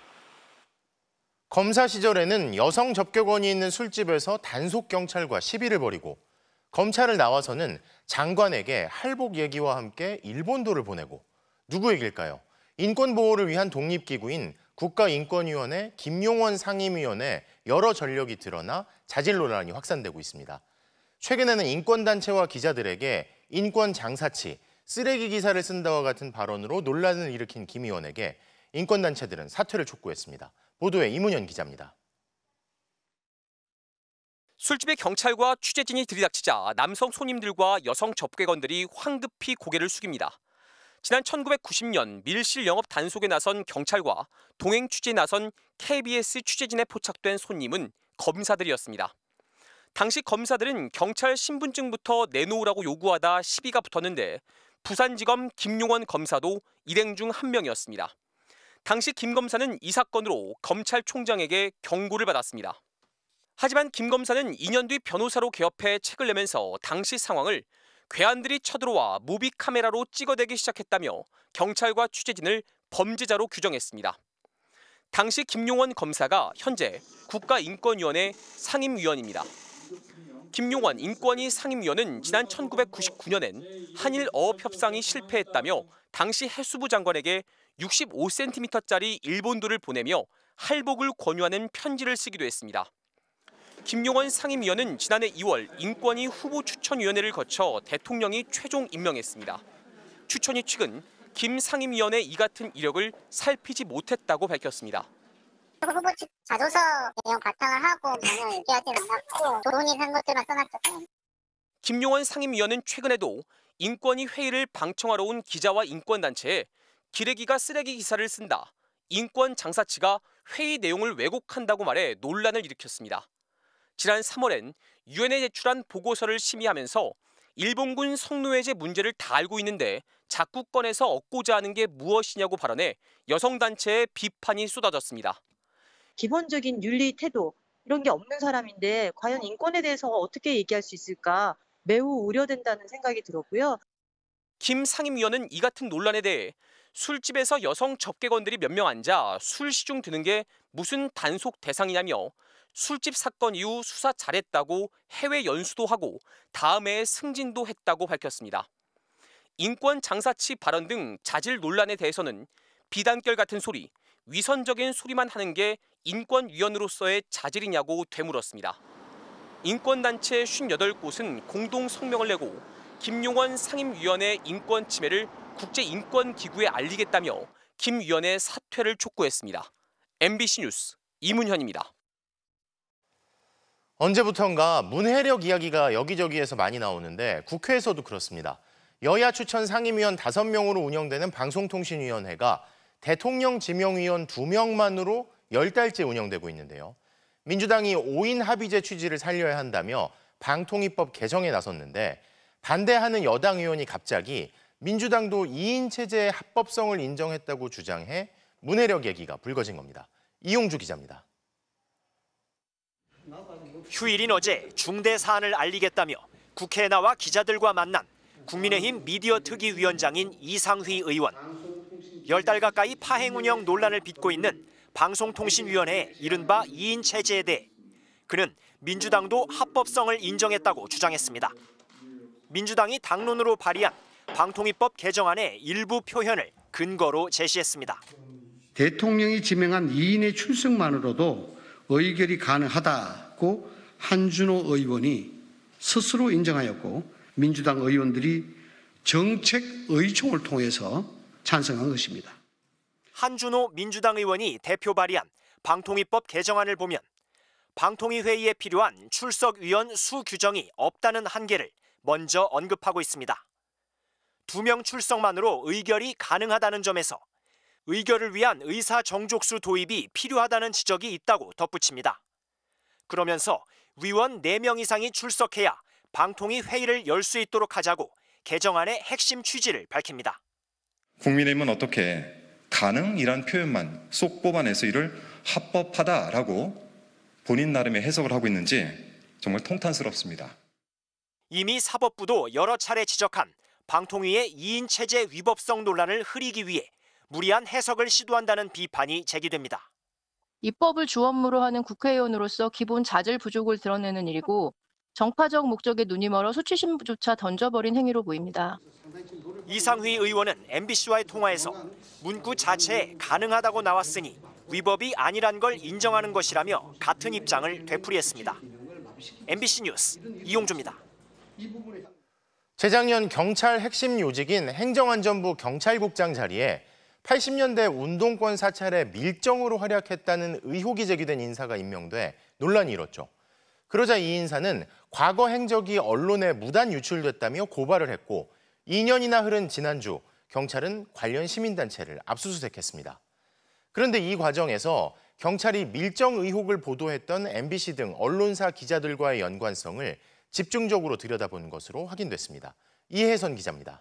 검사 시절에는 여성 접객원이 있는 술집에서 단속 경찰과 시비를 벌이고 검찰을 나와서는 장관에게 할복 얘기와 함께 일본도를 보내고 누구 얘기일까요? 인권보호를 위한 독립기구인 국가인권위원회 김용원 상임위원회 여러 전력이 드러나 자질 논란이 확산되고 있습니다. 최근에는 인권단체와 기자들에게 인권 장사치, 쓰레기 기사를 쓴다와 같은 발언으로 논란을 일으킨 김 의원에게 인권단체들은 사퇴를 촉구했습니다. 보도에 이문현 기자입니다. 술집의 경찰과 취재진이 들이닥치자 남성 손님들과 여성 접객원들이 황급히 고개를 숙입니다. 지난 1990년 밀실 영업 단속에 나선 경찰과 동행 취재에 나선 KBS 취재진에 포착된 손님은 검사들이었습니다. 당시 검사들은 경찰 신분증부터 내놓으라고 요구하다 시비가 붙었는데 부산지검 김용원 검사도 일행 중 한 명이었습니다. 당시 김 검사는 이 사건으로 검찰총장에게 경고를 받았습니다. 하지만 김 검사는 2년 뒤 변호사로 개업해 책을 내면서 당시 상황을 괴한들이 쳐들어와 무비 카메라로 찍어대기 시작했다며 경찰과 취재진을 범죄자로 규정했습니다. 당시 김용원 검사가 현재 국가인권위원회 상임위원입니다. 김용원 인권위 상임위원은 지난 1999년엔 한일 어업협상이 실패했다며 당시 해수부 장관에게 65cm짜리 일본도를 보내며 할복을 권유하는 편지를 쓰기도 했습니다. 김용원 상임위원은 지난해 2월 인권위 후보추천위원회를 거쳐 대통령이 최종 임명했습니다. 추천위 측은 김 상임위원의 이 같은 이력을 살피지 못했다고 밝혔습니다. 후보 측 자조서 내용 바탕을 하고 전혀 얘기하지는 않았고 도론이 한 것들만 써놨죠. 김용원 상임위원은 최근에도 인권위 회의를 방청하러 온 기자와 인권단체에 기레기가 쓰레기 기사를 쓴다, 인권 장사치가 회의 내용을 왜곡한다고 말해 논란을 일으켰습니다. 지난 3월엔 유엔에 제출한 보고서를 심의하면서 일본군 성노예제 문제를 다 알고 있는데 자꾸 꺼내서 얻고자 하는 게 무엇이냐고 발언해 여성단체의 비판이 쏟아졌습니다. 기본적인 윤리 태도 이런 게 없는 사람인데 과연 인권에 대해서 어떻게 얘기할 수 있을까 매우 우려된다는 생각이 들었고요. 김 상임위원은 이 같은 논란에 대해 술집에서 여성 접객원들이 몇 명 앉아 술 시중 드는 게 무슨 단속 대상이냐며 술집 사건 이후 수사 잘했다고 해외 연수도 하고 다음해에 승진도 했다고 밝혔습니다. 인권 장사치 발언 등 자질 논란에 대해서는 비단결 같은 소리, 위선적인 소리만 하는 게 인권위원으로서의 자질이냐고 되물었습니다. 인권단체 58곳은 공동 성명을 내고 김용원 상임위원의 인권 침해를 국제인권기구에 알리겠다며 김 위원의 사퇴를 촉구했습니다. MBC 뉴스 이문현입니다. 언제부턴가 문해력 이야기가 여기저기에서 많이 나오는데 국회에서도 그렇습니다. 여야 추천 상임위원 5명으로 운영되는 방송통신위원회가 대통령 지명위원 2명만으로 10달째 운영되고 있는데요. 민주당이 5인 합의제 취지를 살려야 한다며 방통위법 개정에 나섰는데 반대하는 여당 의원이 갑자기 민주당도 2인 체제의 합법성을 인정했다고 주장해 문해력 얘기가 불거진 겁니다. 이용주 기자입니다. 휴일인 어제 중대 사안을 알리겠다며 국회에 나와 기자들과 만난 국민의힘 미디어 특위위원장인 이상휘 의원. 10달 가까이 파행 운영 논란을 빚고 있는 방송통신위원회의 이른바 2인 체제에 대해 그는 민주당도 합법성을 인정했다고 주장했습니다. 민주당이 당론으로 발의한 방통위법 개정안의 일부 표현을 근거로 제시했습니다. 대통령이 지명한 2인의 출석만으로도 의결이 가능하다고 한준호 의원이 스스로 인정하였고 민주당 의원들이 정책 의총을 통해서 찬성한 것입니다. 한준호 민주당 의원이 대표 발의한 방통위법 개정안을 보면 방통위 회의에 필요한 출석위원 수 규정이 없다는 한계를 먼저 언급하고 있습니다. 2명 출석만으로 의결이 가능하다는 점에서 의결을 위한 의사 정족수 도입이 필요하다는 지적이 있다고 덧붙입니다. 그러면서 위원 4명 이상이 출석해야 방통위 회의를 열 수 있도록 하자고 개정안의 핵심 취지를 밝힙니다. 국민의힘은 어떻게 가능이란 표현만 쏙 뽑아내서 이를 합법하다라고 본인 나름의 해석을 하고 있는지 정말 통탄스럽습니다. 이미 사법부도 여러 차례 지적한 방통위의 2인 체제 위법성 논란을 흐리기 위해 무리한 해석을 시도한다는 비판이 제기됩니다. 입법을 주 업무로 하는 국회의원으로서 기본 자질 부족을 드러내는 일이고 정파적 목적에 눈이 멀어 수치심조차 던져버린 행위로 보입니다. 이상휘 의원은 MBC와의 통화에서 문구 자체에 가능하다고 나왔으니 위법이 아니란 걸 인정하는 것이라며 같은 입장을 되풀이했습니다. MBC 뉴스 이용주입니다. 재작년 경찰 핵심 요직인 행정안전부 경찰국장 자리에 80년대 운동권 사찰에 밀정으로 활약했다는 의혹이 제기된 인사가 임명돼 논란이 일었죠. 그러자 이 인사는 과거 행적이 언론에 무단 유출됐다며 고발을 했고 2년이나 흐른 지난주 경찰은 관련 시민단체를 압수수색했습니다. 그런데 이 과정에서 경찰이 밀정 의혹을 보도했던 MBC 등 언론사 기자들과의 연관성을 집중적으로 들여다본 것으로 확인됐습니다. 이혜선 기자입니다.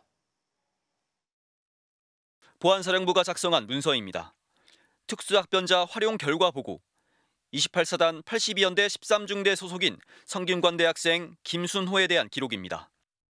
보안사령부가 작성한 문서입니다. 특수학변자 활용 결과 보고 28사단 82연대 13중대 소속인 성균관대 학생 김순호에 대한 기록입니다.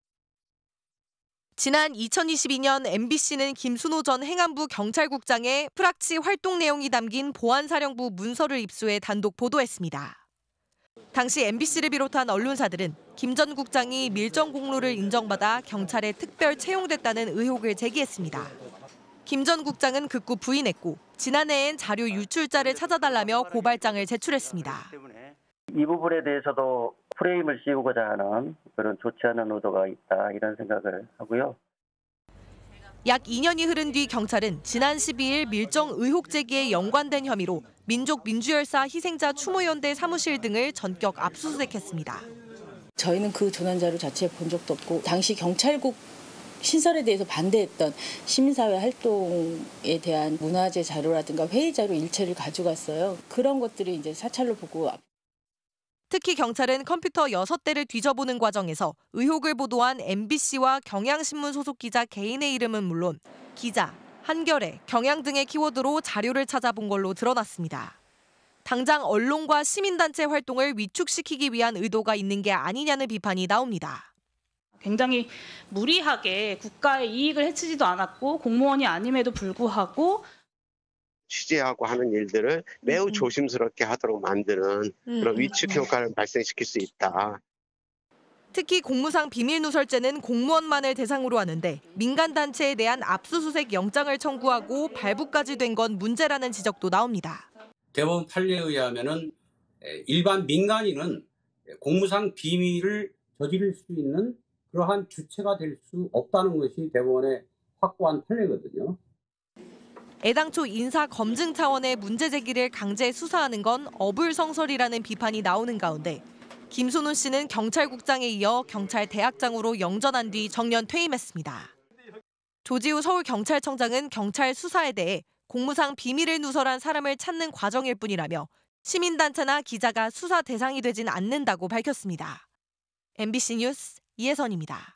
지난 2022년 MBC는 김순호 전 행안부 경찰국장의 프락치 활동 내용이 담긴 보안사령부 문서를 입수해 단독 보도했습니다. 당시 MBC를 비롯한 언론사들은 김 전 국장이 밀정 공로를 인정받아 경찰에 특별 채용됐다는 의혹을 제기했습니다. 김 전 국장은 극구 부인했고 지난해엔 자료 유출자를 찾아달라며 고발장을 제출했습니다. 이 부분에 대해서도 프레임을 씌우고자 하는 그런 좋지 않은 의도가 있다 이런 생각을 하고요. 약 2년이 흐른 뒤 경찰은 지난 12일 밀정 의혹 제기에 연관된 혐의로 민족민주열사 희생자 추모연대 사무실 등을 전격 압수수색했습니다. 저희는 그 전환자료 자체 본 적도 없고 당시 경찰국 신설에 대해서 반대했던 시민사회 활동에 대한 문화재 자료라든가 회의 자료 일체를 가져갔어요. 그런 것들이 이제 사찰로 보고 특히 경찰은 컴퓨터 6대를 뒤져보는 과정에서 의혹을 보도한 MBC와 경향신문 소속 기자 개인의 이름은 물론 기자, 한겨레, 경향 등의 키워드로 자료를 찾아본 걸로 드러났습니다. 당장 언론과 시민단체 활동을 위축시키기 위한 의도가 있는 게 아니냐는 비판이 나옵니다. 굉장히 무리하게 국가의 이익을 해치지도 않았고 공무원이 아님에도 불구하고 취재하고 하는 일들을 매우 조심스럽게 하도록 만드는 그런 위축 효과를 발생시킬 수 있다. 특히 공무상 비밀누설죄는 공무원만을 대상으로 하는데 민간단체에 대한 압수수색 영장을 청구하고 발부까지 된 건 문제라는 지적도 나옵니다. 대법원 판례에 의하면은 일반 민간인은 공무상 비밀을 저지를 수 있는 그러한 주체가 될 수 없다는 것이 대법원의 확고한 판례거든요. 애당초 인사 검증 차원의 문제 제기를 강제 수사하는 건 어불성설이라는 비판이 나오는 가운데 김순훈 씨는 경찰국장에 이어 경찰대학장으로 영전한 뒤 정년 퇴임했습니다. 조지우 서울경찰청장은 경찰 수사에 대해 공무상 비밀을 누설한 사람을 찾는 과정일 뿐이라며 시민단체나 기자가 수사 대상이 되진 않는다고 밝혔습니다. MBC 뉴스 이혜선입니다.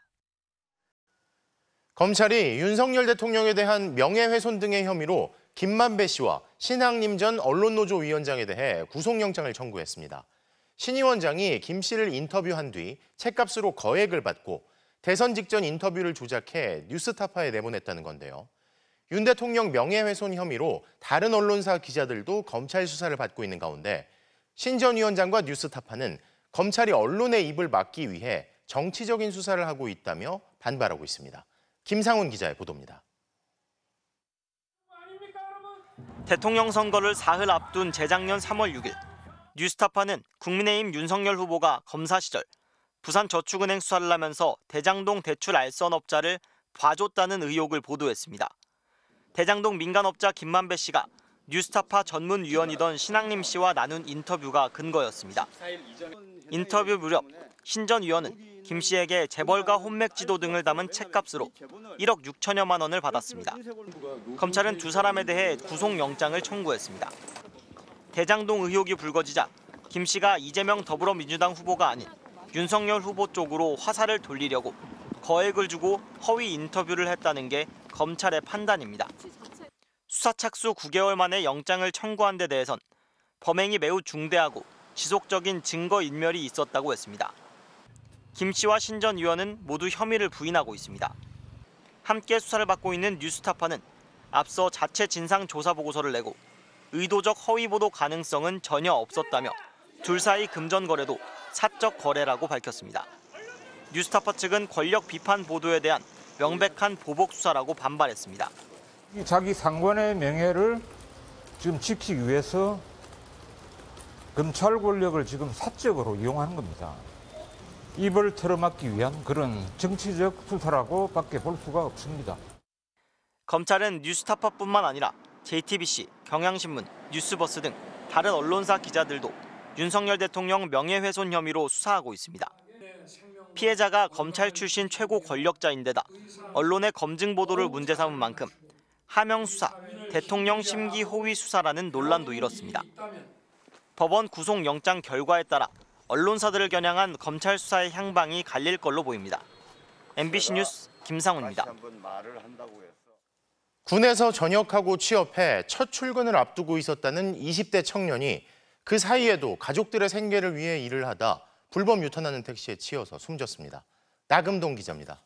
검찰이 윤석열 대통령에 대한 명예훼손 등의 혐의로 김만배 씨와 신학림 전 언론노조 위원장에 대해 구속영장을 청구했습니다. 신 위원장이 김 씨를 인터뷰한 뒤 책값으로 거액을 받고 대선 직전 인터뷰를 조작해 뉴스타파에 내보냈다는 건데요. 윤 대통령 명예훼손 혐의로 다른 언론사 기자들도 검찰 수사를 받고 있는 가운데 신 전 위원장과 뉴스타파는 검찰이 언론의 입을 막기 위해 정치적인 수사를 하고 있다며 반발하고 있습니다. 김상훈 기자의 보도입니다. 대통령 선거를 사흘 앞둔 재작년 3월 6일 뉴스타파는 국민의힘 윤석열 후보가 검사 시절 부산저축은행 수사를 하면서 대장동 대출 알선업자를 봐줬다는 의혹을 보도했습니다. 대장동 민간업자 김만배 씨가 뉴스타파 전문위원이던 신학림 씨와 나눈 인터뷰가 근거였습니다. 인터뷰 무렵 신 전 위원은 김 씨에게 재벌가 혼맥지도 등을 담은 책값으로 1억 6천여만 원을 받았습니다. 검찰은 두 사람에 대해 구속영장을 청구했습니다. 대장동 의혹이 불거지자 김 씨가 이재명 더불어민주당 후보가 아닌 윤석열 후보 쪽으로 화살을 돌리려고 거액을 주고 허위 인터뷰를 했다는 게 검찰의 판단입니다. 수사 착수 9개월 만에 영장을 청구한 데 대해선 범행이 매우 중대하고 지속적인 증거인멸이 있었다고 했습니다. 김 씨와 신 전 의원은 모두 혐의를 부인하고 있습니다. 함께 수사를 받고 있는 뉴스타파는 앞서 자체 진상조사보고서를 내고 의도적 허위보도 가능성은 전혀 없었다며 둘 사이 금전 거래도 사적 거래라고 밝혔습니다. 뉴스타파 측은 권력 비판 보도에 대한 명백한 보복 수사라고 반발했습니다. 자기 상관의 명예를 지금 지키기 위해서 검찰 권력을 지금 사적으로 이용하는 겁니다. 입을 틀어막기 위한 그런 정치적 수사라고 밖에 볼 수가 없습니다. 검찰은 뉴스타파뿐만 아니라 JTBC, 경향신문, 뉴스버스 등 다른 언론사 기자들도 윤석열 대통령 명예훼손 혐의로 수사하고 있습니다. 피해자가 검찰 출신 최고 권력자인데다 언론의 검증 보도를 문제 삼은 만큼 하명 수사, 대통령 심기 호위 수사라는 논란도 일었습니다. 법원 구속영장 결과에 따라 언론사들을 겨냥한 검찰 수사의 향방이 갈릴 걸로 보입니다. MBC 뉴스 김상훈입니다. 군에서 전역하고 취업해 첫 출근을 앞두고 있었다는 20대 청년이 그 사이에도 가족들의 생계를 위해 일을 하다 불법 유턴하는 택시에 치여서 숨졌습니다. 나금동 기자입니다.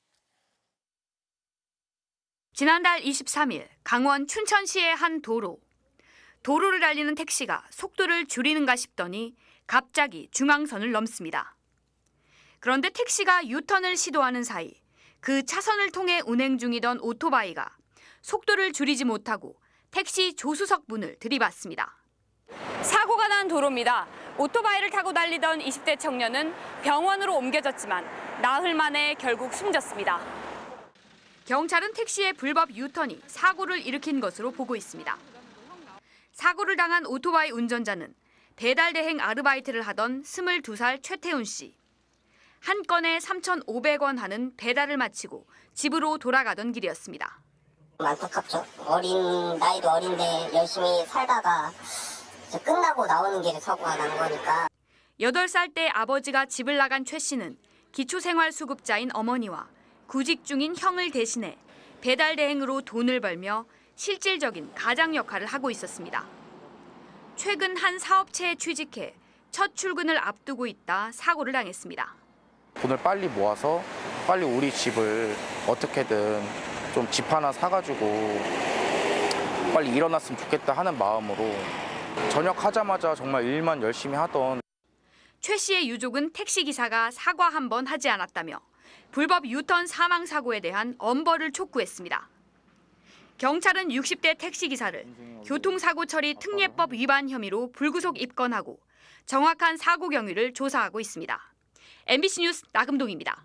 지난달 23일 강원 춘천시의 한 도로를 달리는 택시가 속도를 줄이는가 싶더니 갑자기 중앙선을 넘습니다. 그런데 택시가 유턴을 시도하는 사이 그 차선을 통해 운행 중이던 오토바이가 속도를 줄이지 못하고 택시 조수석 문을 들이받습니다. 사고가 난 도로입니다. 오토바이를 타고 달리던 20대 청년은 병원으로 옮겨졌지만 나흘 만에 결국 숨졌습니다. 경찰은 택시의 불법 유턴이 사고를 일으킨 것으로 보고 있습니다. 사고를 당한 오토바이 운전자는 배달 대행 아르바이트를 하던 22살 최태훈 씨. 한 건에 3,500원 하는 배달을 마치고 집으로 돌아가던 길이었습니다. 안타깝죠. 나이도 어린데 열심히 살다가 끝나고 나오는 길에 사고가 난 거니까. 8살 때 아버지가 집을 나간 최 씨는 기초생활수급자인 어머니와 구직 중인 형을 대신해 배달 대행으로 돈을 벌며 실질적인 가장 역할을 하고 있었습니다. 최근 한 사업체에 취직해 첫 출근을 앞두고 있다 사고를 당했습니다. 돈을 빨리 모아서 빨리 우리 집을 어떻게든 좀 집 하나 사가지고 빨리 일어났으면 좋겠다 하는 마음으로 전역하자마자 정말 일만 열심히 하던 최 씨의 유족은 택시기사가 사과 한 번 하지 않았다며 불법 유턴 사망 사고에 대한 엄벌을 촉구했습니다. 경찰은 60대 택시기사를 교통사고 처리 특례법 위반 혐의로 불구속 입건하고 정확한 사고 경위를 조사하고 있습니다. MBC 뉴스 나금동입니다.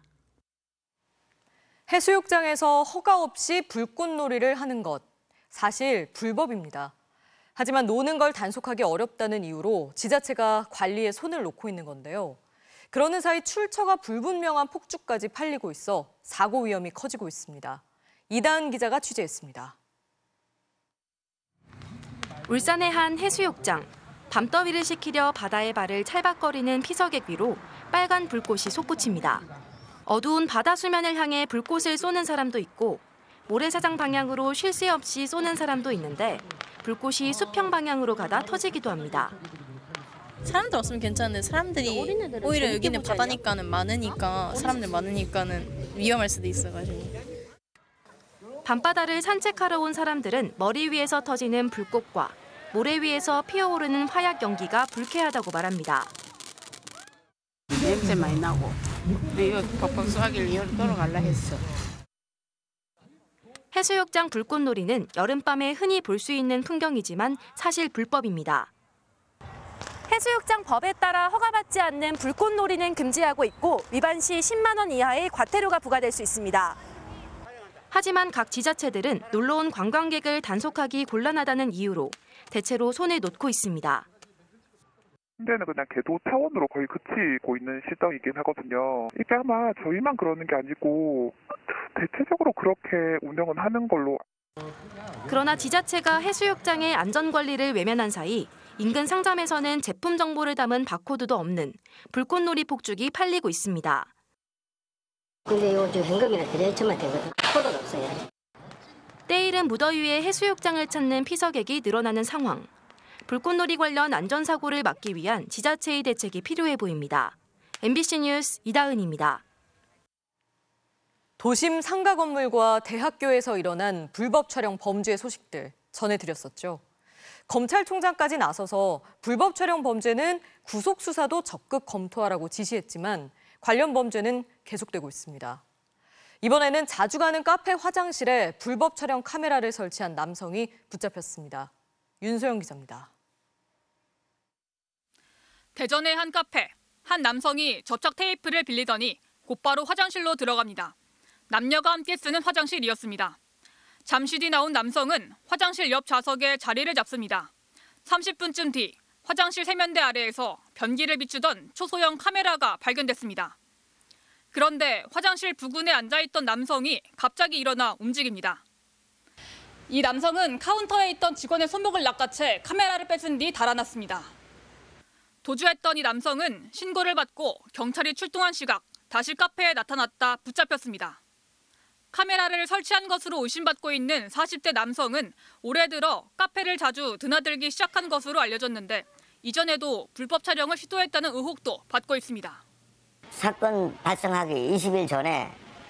해수욕장에서 허가 없이 불꽃놀이를 하는 것, 사실 불법입니다. 하지만 노는 걸 단속하기 어렵다는 이유로 지자체가 관리에 손을 놓고 있는 건데요. 그러는 사이 출처가 불분명한 폭죽까지 팔리고 있어 사고 위험이 커지고 있습니다. 이다은 기자가 취재했습니다. 울산의 한 해수욕장. 밤더위를 식히려 바다의 발을 찰박거리는 피서객 위로 빨간 불꽃이 솟구칩니다. 어두운 바다 수면을 향해 불꽃을 쏘는 사람도 있고 모래사장 방향으로 쉴 새 없이 쏘는 사람도 있는데 불꽃이 수평 방향으로 가다 터지기도 합니다. 사람들 없으면 괜찮은데 사람들이 오히려 여기는 바다니까는 많으니까 사람들 많으니까는 위험할 수도 있어가지고. 밤바다를 산책하러 온 사람들은 머리 위에서 터지는 불꽃과 모래 위에서 피어오르는 화약 연기가 불쾌하다고 말합니다. 냄새 많이 나고 이거 벅벅 쏘하길래 여기로 돌아가려 했어. 해수욕장 불꽃놀이는 여름밤에 흔히 볼 수 있는 풍경이지만 사실 불법입니다. 해수욕장 법에 따라 허가받지 않는 불꽃놀이는 금지하고 있고 위반 시 10만 원 이하의 과태료가 부과될 수 있습니다. 하지만 각 지자체들은 놀러온 관광객을 단속하기 곤란하다는 이유로 대체로 손을 놓고 있습니다. 현재는 그냥 계도 차원으로 거의 그치고 있는 시점이긴 하거든요. 이게 아마 저희만 그러는 게 아니고 대체적으로 그렇게 운영은 하는 걸로. 그러나 지자체가 해수욕장의 안전관리를 외면한 사이 인근 상점에서는 제품 정보를 담은 바코드도 없는 불꽃놀이 폭죽이 팔리고 있습니다. 근데 이거 지금 현금이나 드려야지만 되거든. 코드가 없어요. 때이른 무더위에 해수욕장을 찾는 피서객이 늘어나는 상황. 불꽃놀이 관련 안전사고를 막기 위한 지자체의 대책이 필요해 보입니다. MBC 뉴스 이다은입니다. 도심 상가 건물과 대학교에서 일어난 불법 촬영 범죄 소식들 전해드렸었죠. 검찰총장까지 나서서 불법 촬영 범죄는 구속 수사도 적극 검토하라고 지시했지만 관련 범죄는 계속되고 있습니다. 이번에는 자주 가는 카페 화장실에 불법 촬영 카메라를 설치한 남성이 붙잡혔습니다. 윤소영 기자입니다. 대전의 한 카페, 한 남성이 접착 테이프를 빌리더니 곧바로 화장실로 들어갑니다. 남녀가 함께 쓰는 화장실이었습니다. 잠시 뒤 나온 남성은 화장실 옆 좌석에 자리를 잡습니다. 30분쯤 뒤 화장실 세면대 아래에서 변기를 비추던 초소형 카메라가 발견됐습니다. 그런데 화장실 부근에 앉아있던 남성이 갑자기 일어나 움직입니다. 이 남성은 카운터에 있던 직원의 손목을 낚아채 카메라를 뺏은 뒤 달아났습니다. 도주했던 이 남성은 신고를 받고 경찰이 출동한 시각 다시 카페에 나타났다 붙잡혔습니다. 카메라를 설치한 것으로 의심받고 있는 40대 남성은 올해 들어 카페를 자주 드나들기 시작한 것으로 알려졌는데 이전에도 불법 촬영을 시도했다는 의혹도 받고 있습니다. 사건 발생하기 20일 전에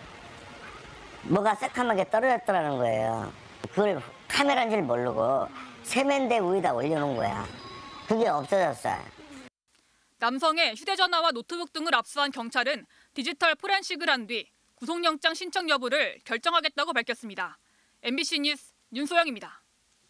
뭐가 새카맣게 떨어졌더라는 거예요. 그걸 카메라인지 모르고 세면대 위에다 올려놓은 거야. 그게 없어졌어요. 남성의 휴대전화와 노트북 등을 압수한 경찰은 디지털 포렌식을 한 뒤 구속영장 신청 여부를 결정하겠다고 밝혔습니다. MBC 뉴스 윤소영입니다.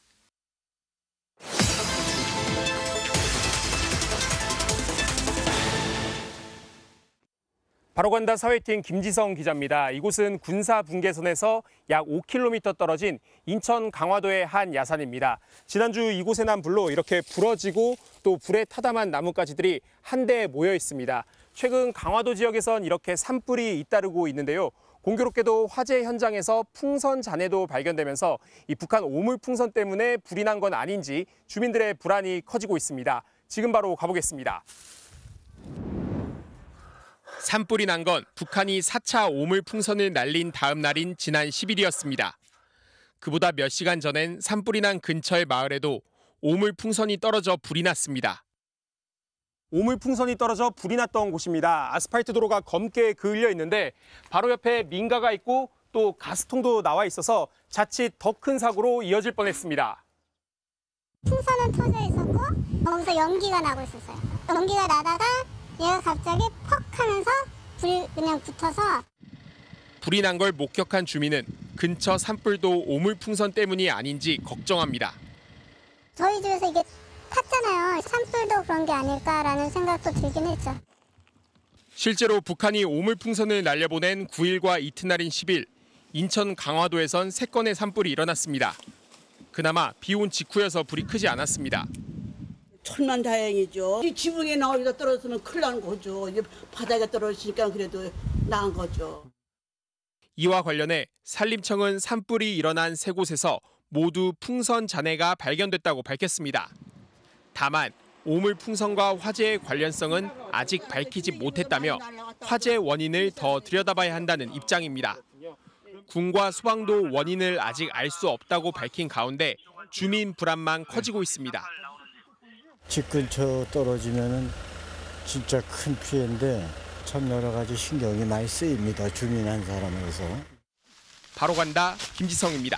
바로간다 사회팀 김지성 기자입니다. 이곳은 군사 분계선에서 약 5km 떨어진 인천 강화도의 한 야산입니다. 지난주 이곳에 난 불로 이렇게 부러지고 또 불에 타담한 나뭇가지들이 한데 모여 있습니다. 최근 강화도 지역에선 이렇게 산불이 잇따르고 있는데요. 공교롭게도 화재 현장에서 풍선 잔해도 발견되면서 이 북한 오물 풍선 때문에 불이 난 건 아닌지 주민들의 불안이 커지고 있습니다. 지금 바로 가보겠습니다. 산불이 난 건 북한이 4차 오물풍선을 날린 다음 날인 지난 10일이었습니다. 그보다 몇 시간 전엔 산불이 난 근처의 마을에도 오물풍선이 떨어져 불이 났습니다. 오물풍선이 떨어져 불이 났던 곳입니다. 아스팔트 도로가 검게 그을려 있는데 바로 옆에 민가가 있고 또 가스통도 나와 있어서 자칫 더 큰 사고로 이어질 뻔했습니다. 풍선은 터져 있었고 거기서 연기가 나고 있었어요. 연기가 나다가 얘가 갑자기 퍽 하면서 불이 그냥 붙어서. 불이 난 걸 목격한 주민은 근처 산불도 오물풍선 때문이 아닌지 걱정합니다. 저희 집에서 이게 탔잖아요. 산불도 그런 게 아닐까라는 생각도 들긴 했죠. 실제로 북한이 오물풍선을 날려보낸 9일과 이튿날인 10일, 인천 강화도에선 3건의 산불이 일어났습니다. 그나마 비온 직후여서 불이 크지 않았습니다. 천만다행이죠. 이 지붕에 나오기다 떨어졌으면 큰일 나는 거죠. 이제 바닥에 떨어지니까 그래도 나은 거죠. 이와 관련해 산림청은 산불이 일어난 3곳에서 모두 풍선 잔해가 발견됐다고 밝혔습니다. 다만 오물풍선과 화재의 관련성은 아직 밝히지 못했다며 화재 원인을 더 들여다봐야 한다는 입장입니다. 군과 소방도 원인을 아직 알 수 없다고 밝힌 가운데 주민 불안만 커지고 있습니다. 집 근처 떨어지면은 진짜 큰 피해인데 참 여러 가지 신경이 많이 쓰입니다. 주민 한 사람으로서. 바로 간다 김지성입니다.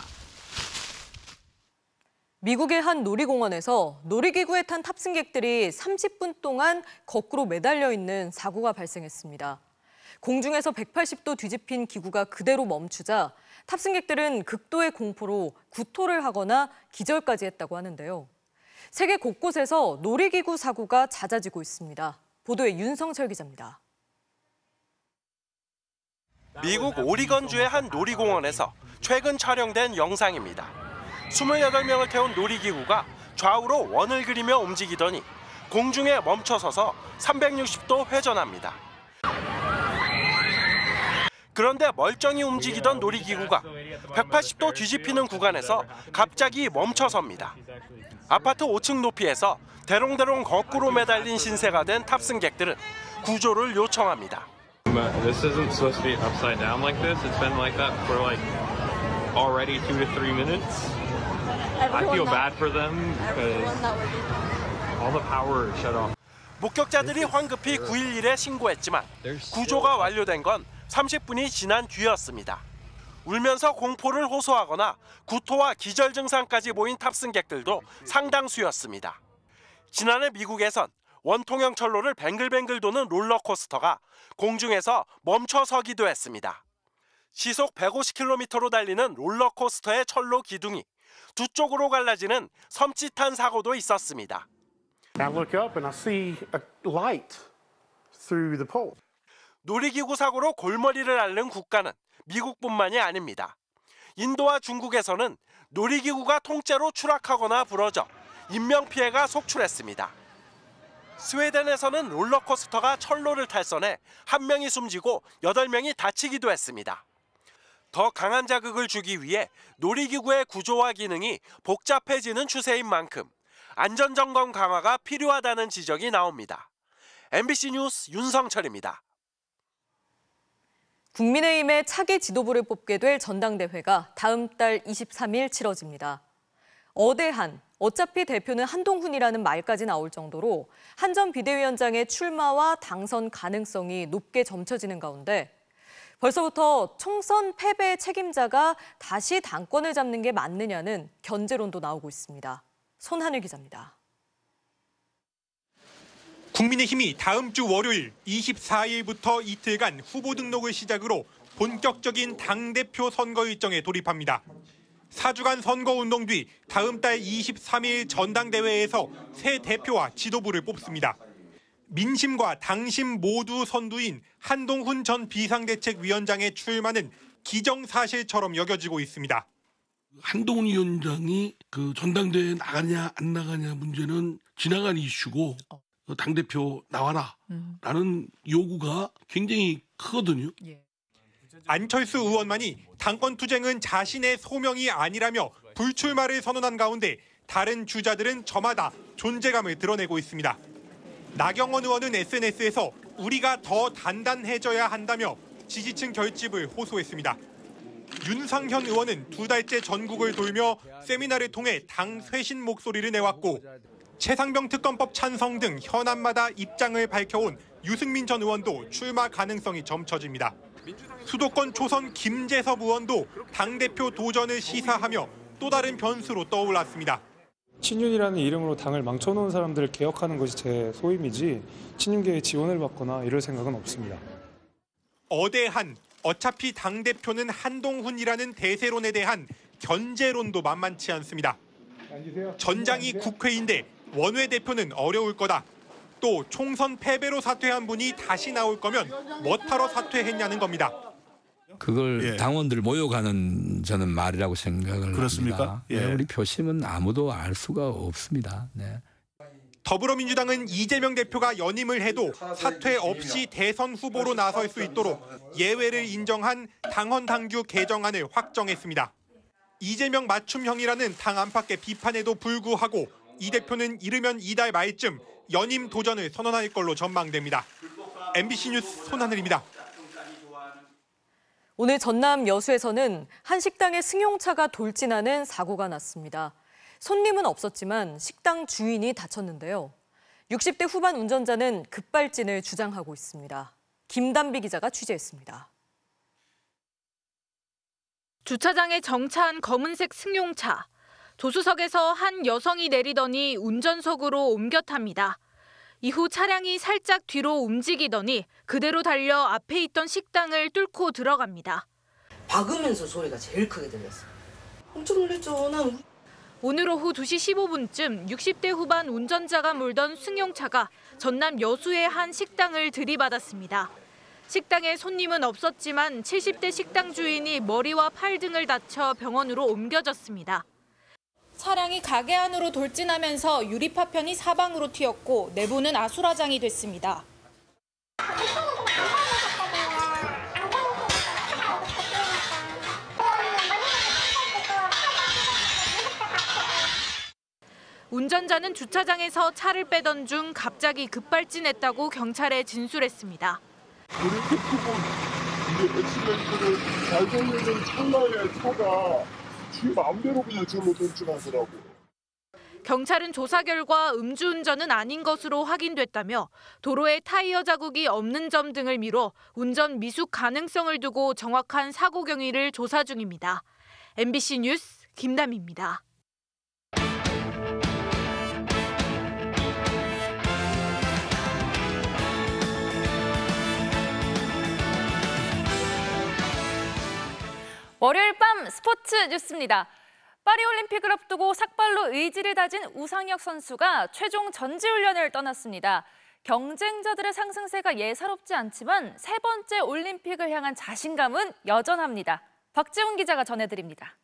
미국의 한 놀이공원에서 놀이기구에 탄 탑승객들이 30분 동안 거꾸로 매달려 있는 사고가 발생했습니다. 공중에서 180도 뒤집힌 기구가 그대로 멈추자 탑승객들은 극도의 공포로 구토를 하거나 기절까지 했다고 하는데요. 세계 곳곳에서 놀이기구 사고가 잦아지고 있습니다. 보도에 윤성철 기자입니다. 미국 오리건주의 한 놀이공원에서 최근 촬영된 영상입니다. 28명을 태운 놀이기구가 좌우로 원을 그리며 움직이더니 공중에 멈춰서서 360도 회전합니다. 그런데 멀쩡히 움직이던 놀이기구가 180도 뒤집히는 구간에서 갑자기 멈춰섭니다. 아파트 5층 높이에서 대롱대롱 거꾸로 매달린 신세가 된 탑승객들은 구조를 요청합니다. This isn't supposed to be upside down like this. It's been like that for like already 2 to 3 minutes. I feel bad for them because all the power shut off. 목격자들이 황급히 911에 신고했지만 구조가 완료된 건 30분이 지난 뒤였습니다. 울면서 공포를 호소하거나 구토와 기절 증상까지 보인 탑승객들도 상당수였습니다. 지난해 미국에선 원통형 철로를 뱅글뱅글 도는 롤러코스터가 공중에서 멈춰서기도 했습니다. 시속 150km로 달리는 롤러코스터의 철로 기둥이 두 쪽으로 갈라지는 섬찟한 사고도 있었습니다. I look up and I see a light through the pole. 놀이기구 사고로 골머리를 앓는 국가는 미국뿐만이 아닙니다. 인도와 중국에서는 놀이기구가 통째로 추락하거나 부러져 인명피해가 속출했습니다. 스웨덴에서는 롤러코스터가 철로를 탈선해 1명이 숨지고 8명이 다치기도 했습니다. 더 강한 자극을 주기 위해 놀이기구의 구조와 기능이 복잡해지는 추세인 만큼 안전점검 강화가 필요하다는 지적이 나옵니다. MBC 뉴스 윤성철입니다. 국민의힘의 차기 지도부를 뽑게 될 전당대회가 다음 달 23일 치러집니다. 어대한, 어차피 대표는 한동훈이라는 말까지 나올 정도로 한 전 비대위원장의 출마와 당선 가능성이 높게 점쳐지는 가운데 벌써부터 총선 패배의 책임자가 다시 당권을 잡는 게 맞느냐는 견제론도 나오고 있습니다. 손하늘 기자입니다. 국민의힘이 다음 주 월요일 24일부터 이틀간 후보 등록을 시작으로 본격적인 당대표 선거 일정에 돌입합니다. 4주간 선거운동 뒤 다음 달 23일 전당대회에서 새 대표와 지도부를 뽑습니다. 민심과 당심 모두 선두인 한동훈 전 비상대책위원장의 출마는 기정사실처럼 여겨지고 있습니다. 한동훈 위원장이 그 전당대회에 나가냐 안 나가냐 문제는 지나간 이슈고 당대표 나와라 라는 요구가 굉장히 크거든요. 안철수 의원만이 당권 투쟁은 자신의 소명이 아니라며 불출마를 선언한 가운데 다른 주자들은 저마다 존재감을 드러내고 있습니다. 나경원 의원은 SNS에서 우리가 더 단단해져야 한다며 지지층 결집을 호소했습니다. 윤상현 의원은 2달째 전국을 돌며 세미나를 통해 당 쇄신 목소리를 내왔고 최상병 특검법 찬성 등 현안마다 입장을 밝혀온 유승민 전 의원도 출마 가능성이 점쳐집니다. 수도권 초선 김재섭 의원도 당대표 도전을 시사하며 또 다른 변수로 떠올랐습니다. 친윤이라는 이름으로 당을 망쳐놓은 사람들을 개혁하는 것이 제 소임이지 친윤계의 지원을 받거나 이럴 생각은 없습니다. 어대한 어차피 당대표는 한동훈이라는 대세론에 대한 견제론도 만만치 않습니다. 전장이 국회인데 원외대표는 어려울 거다. 또 총선 패배로 사퇴한 분이 다시 나올 거면 뭐하러 사퇴했냐는 겁니다. 그걸 당원들 모욕하는 저는 말이라고 생각을 그렇습니까? 합니다. 예. 우리 표심은 아무도 알 수가 없습니다. 네. 더불어민주당은 이재명 대표가 연임을 해도 사퇴 없이 대선 후보로 나설 수 있도록 예외를 인정한 당헌 당규 개정안을 확정했습니다. 이재명 맞춤형이라는 당 안팎의 비판에도 불구하고 이 대표는 이르면 이달 말쯤 연임 도전을 선언할 걸로 전망됩니다. MBC 뉴스 손하늘입니다. 오늘 전남 여수에서는 한 식당의 승용차가 돌진하는 사고가 났습니다. 손님은 없었지만 식당 주인이 다쳤는데요. 60대 후반 운전자는 급발진을 주장하고 있습니다. 김단비 기자가 취재했습니다. 주차장에 정차한 검은색 승용차. 조수석에서 한 여성이 내리더니 운전석으로 옮겨 탑니다. 이후 차량이 살짝 뒤로 움직이더니 그대로 달려 앞에 있던 식당을 뚫고 들어갑니다. 박으면서 소리가 제일 크게 들렸어요. 엄청 놀랐죠. 난 오늘 오후 2시 15분쯤 60대 후반 운전자가 몰던 승용차가 전남 여수의 한 식당을 들이받았습니다. 식당에 손님은 없었지만 70대 식당 주인이 머리와 팔 등을 다쳐 병원으로 옮겨졌습니다. 차량이 가게 안으로 돌진하면서 유리파편이 사방으로 튀었고 내부는 아수라장이 됐습니다. 운전자는 주차장에서 차를 빼던 중 갑자기 급발진했다고 경찰에 진술했습니다. 이렇게 크고 이게 엑시렌트를 잘 돌리는 찰나에 차가 지 마음대로 그냥 절로 돌진하더라고요. 경찰은 조사 결과 음주운전은 아닌 것으로 확인됐다며 도로에 타이어 자국이 없는 점 등을 미뤄 운전 미숙 가능성을 두고 정확한 사고 경위를 조사 중입니다. MBC 뉴스 김남희입니다. 월요일 밤 스포츠 뉴스입니다. 파리올림픽을 앞두고 삭발로 의지를 다진 우상혁 선수가 최종 전지훈련을 떠났습니다. 경쟁자들의 상승세가 예사롭지 않지만 세 번째 올림픽을 향한 자신감은 여전합니다. 박지훈 기자가 전해드립니다.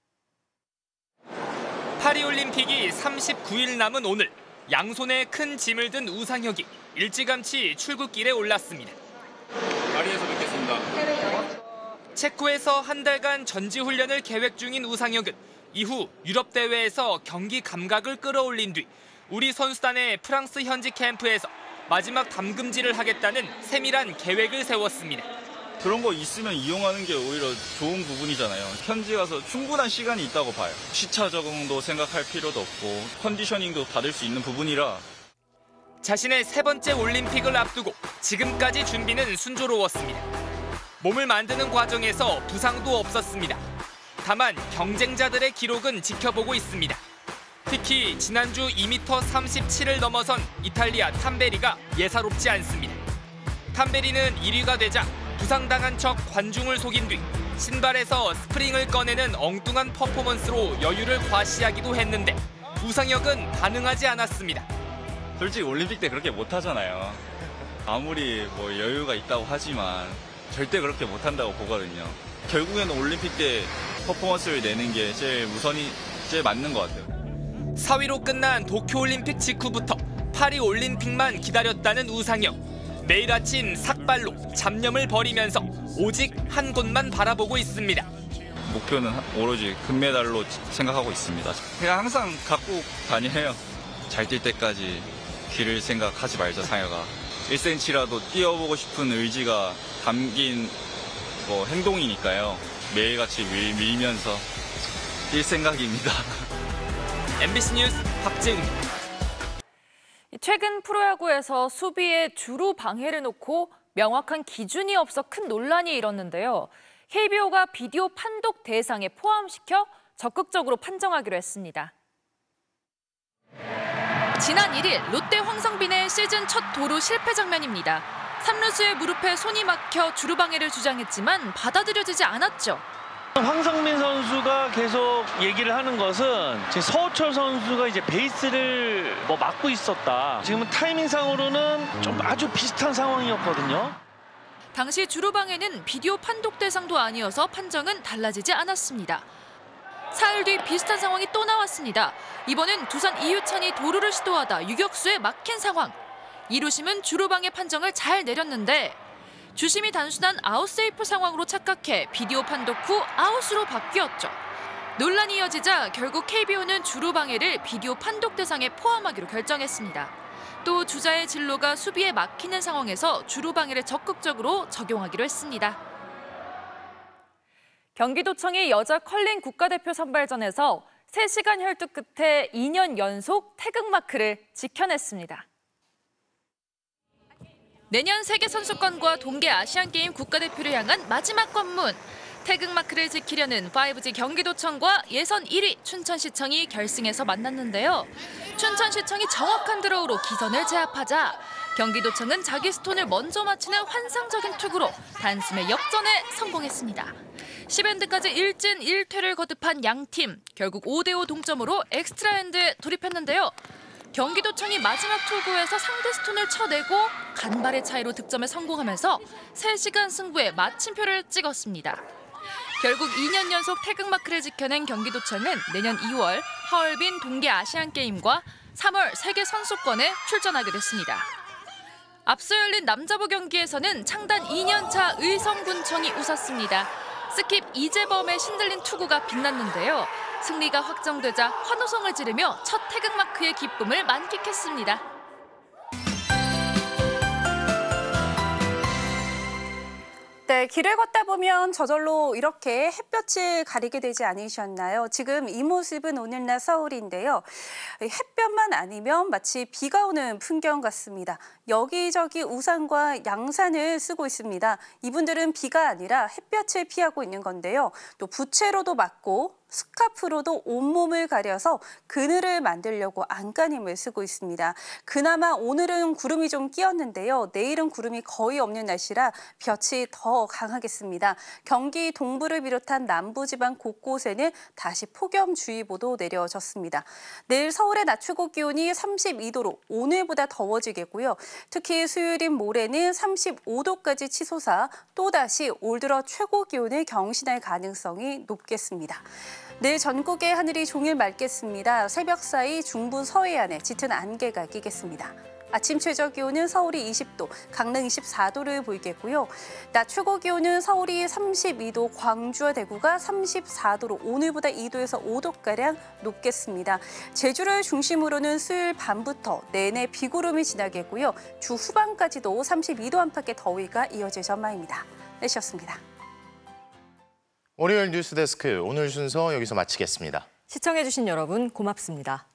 파리올림픽이 39일 남은 오늘 양손에 큰 짐을 든 우상혁이 일찌감치 출국길에 올랐습니다. 파리에서 뵙겠습니다. 체코에서 한 달간 전지훈련을 계획 중인 우상혁은 이후 유럽 대회에서 경기 감각을 끌어올린 뒤 우리 선수단의 프랑스 현지 캠프에서 마지막 담금질을 하겠다는 세밀한 계획을 세웠습니다. 그런 거 있으면 이용하는 게 오히려 좋은 부분이잖아요. 현지 가서 충분한 시간이 있다고 봐요. 시차 적응도 생각할 필요도 없고 컨디셔닝도 받을 수 있는 부분이라. 자신의 세 번째 올림픽을 앞두고 지금까지 준비는 순조로웠습니다. 몸을 만드는 과정에서 부상도 없었습니다. 다만 경쟁자들의 기록은 지켜보고 있습니다. 특히 지난주 2m 37을 넘어선 이탈리아 탐베리가 예사롭지 않습니다. 탐베리는 1위가 되자 부상당한 척 관중을 속인 뒤 신발에서 스프링을 꺼내는 엉뚱한 퍼포먼스로 여유를 과시하기도 했는데 우상혁은 반응하지 않았습니다. 솔직히 올림픽 때 그렇게 못하잖아요. 아무리 뭐 여유가 있다고 하지만 절대 그렇게 못한다고 보거든요. 결국에는 올림픽 때 퍼포먼스를 내는 게 제일 맞는 것 같아요. 4위로 끝난 도쿄올림픽 직후부터 파리올림픽만 기다렸다는 우상혁. 매일 아침 삭발로 잡념을 버리면서 오직 한 곳만 바라보고 있습니다. 목표는 오로지 금메달로 생각하고 있습니다. 그냥 항상 갖고 다녀요. 잘 뛸 때까지 길을 생각하지 말자, 상혁아. 1cm라도 뛰어보고 싶은 의지가 담긴 뭐 행동이니까요. 매일같이 밀면서 뛸 생각입니다. MBC 뉴스 박재웅입니다. 최근 프로야구에서 수비에 주루 방해를 놓고 명확한 기준이 없어 큰 논란이 일었는데요. KBO가 비디오 판독 대상에 포함시켜 적극적으로 판정하기로 했습니다. 지난 1일 롯데 황성빈의 시즌 첫 도루 실패 장면입니다. 3루수의 무릎에 손이 막혀 주루 방해를 주장했지만 받아들여지지 않았죠. 황성민 선수가 계속 얘기를 하는 것은 지금 서호철 선수가 이제 베이스를 막고 있었다. 지금은 타이밍상으로는 좀 아주 비슷한 상황이었거든요. 당시 주루 방해는 비디오 판독 대상도 아니어서 판정은 달라지지 않았습니다. 사흘 뒤 비슷한 상황이 또 나왔습니다. 이번엔 두산 이유찬이 도루를 시도하다 유격수에 막힌 상황. 2루심은 주루 방해 판정을 잘 내렸는데 주심이 단순한 아웃세이프 상황으로 착각해 비디오 판독 후 아웃으로 바뀌었죠. 논란이 이어지자 결국 KBO는 주루 방해를 비디오 판독 대상에 포함하기로 결정했습니다. 또 주자의 진로가 수비에 막히는 상황에서 주루 방해를 적극적으로 적용하기로 했습니다. 경기도청이 여자 컬링 국가대표 선발전에서 3시간 혈투 끝에 2년 연속 태극마크를 지켜냈습니다. 내년 세계선수권과 동계 아시안게임 국가대표를 향한 마지막 관문. 태극마크를 지키려는 5G 경기도청과 예선 1위 춘천시청이 결승에서 만났는데요. 춘천시청이 정확한 드로우로 기선을 제압하자 경기도청은 자기 스톤을 먼저 맞히는 환상적인 투구로 단숨에 역전에 성공했습니다. 10엔드까지 1진 1퇴를 거듭한 양팀, 결국 5대5 동점으로 엑스트라엔드에 돌입했는데요. 경기도청이 마지막 투구에서 상대 스톤을 쳐내고 간발의 차이로 득점에 성공하면서 3시간 승부에 마침표를 찍었습니다. 결국 2년 연속 태극마크를 지켜낸 경기도청은 내년 2월 하얼빈 동계 아시안게임과 3월 세계선수권에 출전하게 됐습니다. 앞서 열린 남자부 경기에서는 창단 2년차 의성군청이 웃었습니다. 스킵 이재범의 신들린 투구가 빛났는데요. 승리가 확정되자 환호성을 지르며 첫 태극마크의 기쁨을 만끽했습니다. 네, 길을 걷다 보면 저절로 이렇게 햇볕을 가리게 되지 않으셨나요? 지금 이 모습은 오늘날 서울인데요. 햇볕만 아니면 마치 비가 오는 풍경 같습니다. 여기저기 우산과 양산을 쓰고 있습니다. 이분들은 비가 아니라 햇볕을 피하고 있는 건데요. 또 부채로도 맞고 스카프로도 온몸을 가려서 그늘을 만들려고 안간힘을 쓰고 있습니다. 그나마 오늘은 구름이 좀 끼었는데요. 내일은 구름이 거의 없는 날씨라 볕이 더 강하겠습니다. 경기 동부를 비롯한 남부지방 곳곳에는 다시 폭염주의보도 내려졌습니다. 내일 서울의 낮 최고 기온이 32도로 오늘보다 더워지겠고요. 특히 수요일인 모레는 35도까지 치솟아 또다시 올 들어 최고 기온을 경신할 가능성이 높겠습니다. 내일 전국의 하늘이 종일 맑겠습니다. 새벽 사이 중부 서해안에 짙은 안개가 끼겠습니다. 아침 최저 기온은 서울이 20도, 강릉 24도를 보이겠고요. 낮 최고 기온은 서울이 32도, 광주와 대구가 34도로 오늘보다 2도에서 5도가량 높겠습니다. 제주를 중심으로는 수요일 밤부터 내내 비구름이 지나겠고요. 주 후반까지도 32도 안팎의 더위가 이어질 전망입니다. 날씨였습니다. 월요일 뉴스데스크 오늘 순서 여기서 마치겠습니다. 시청해주신 여러분 고맙습니다.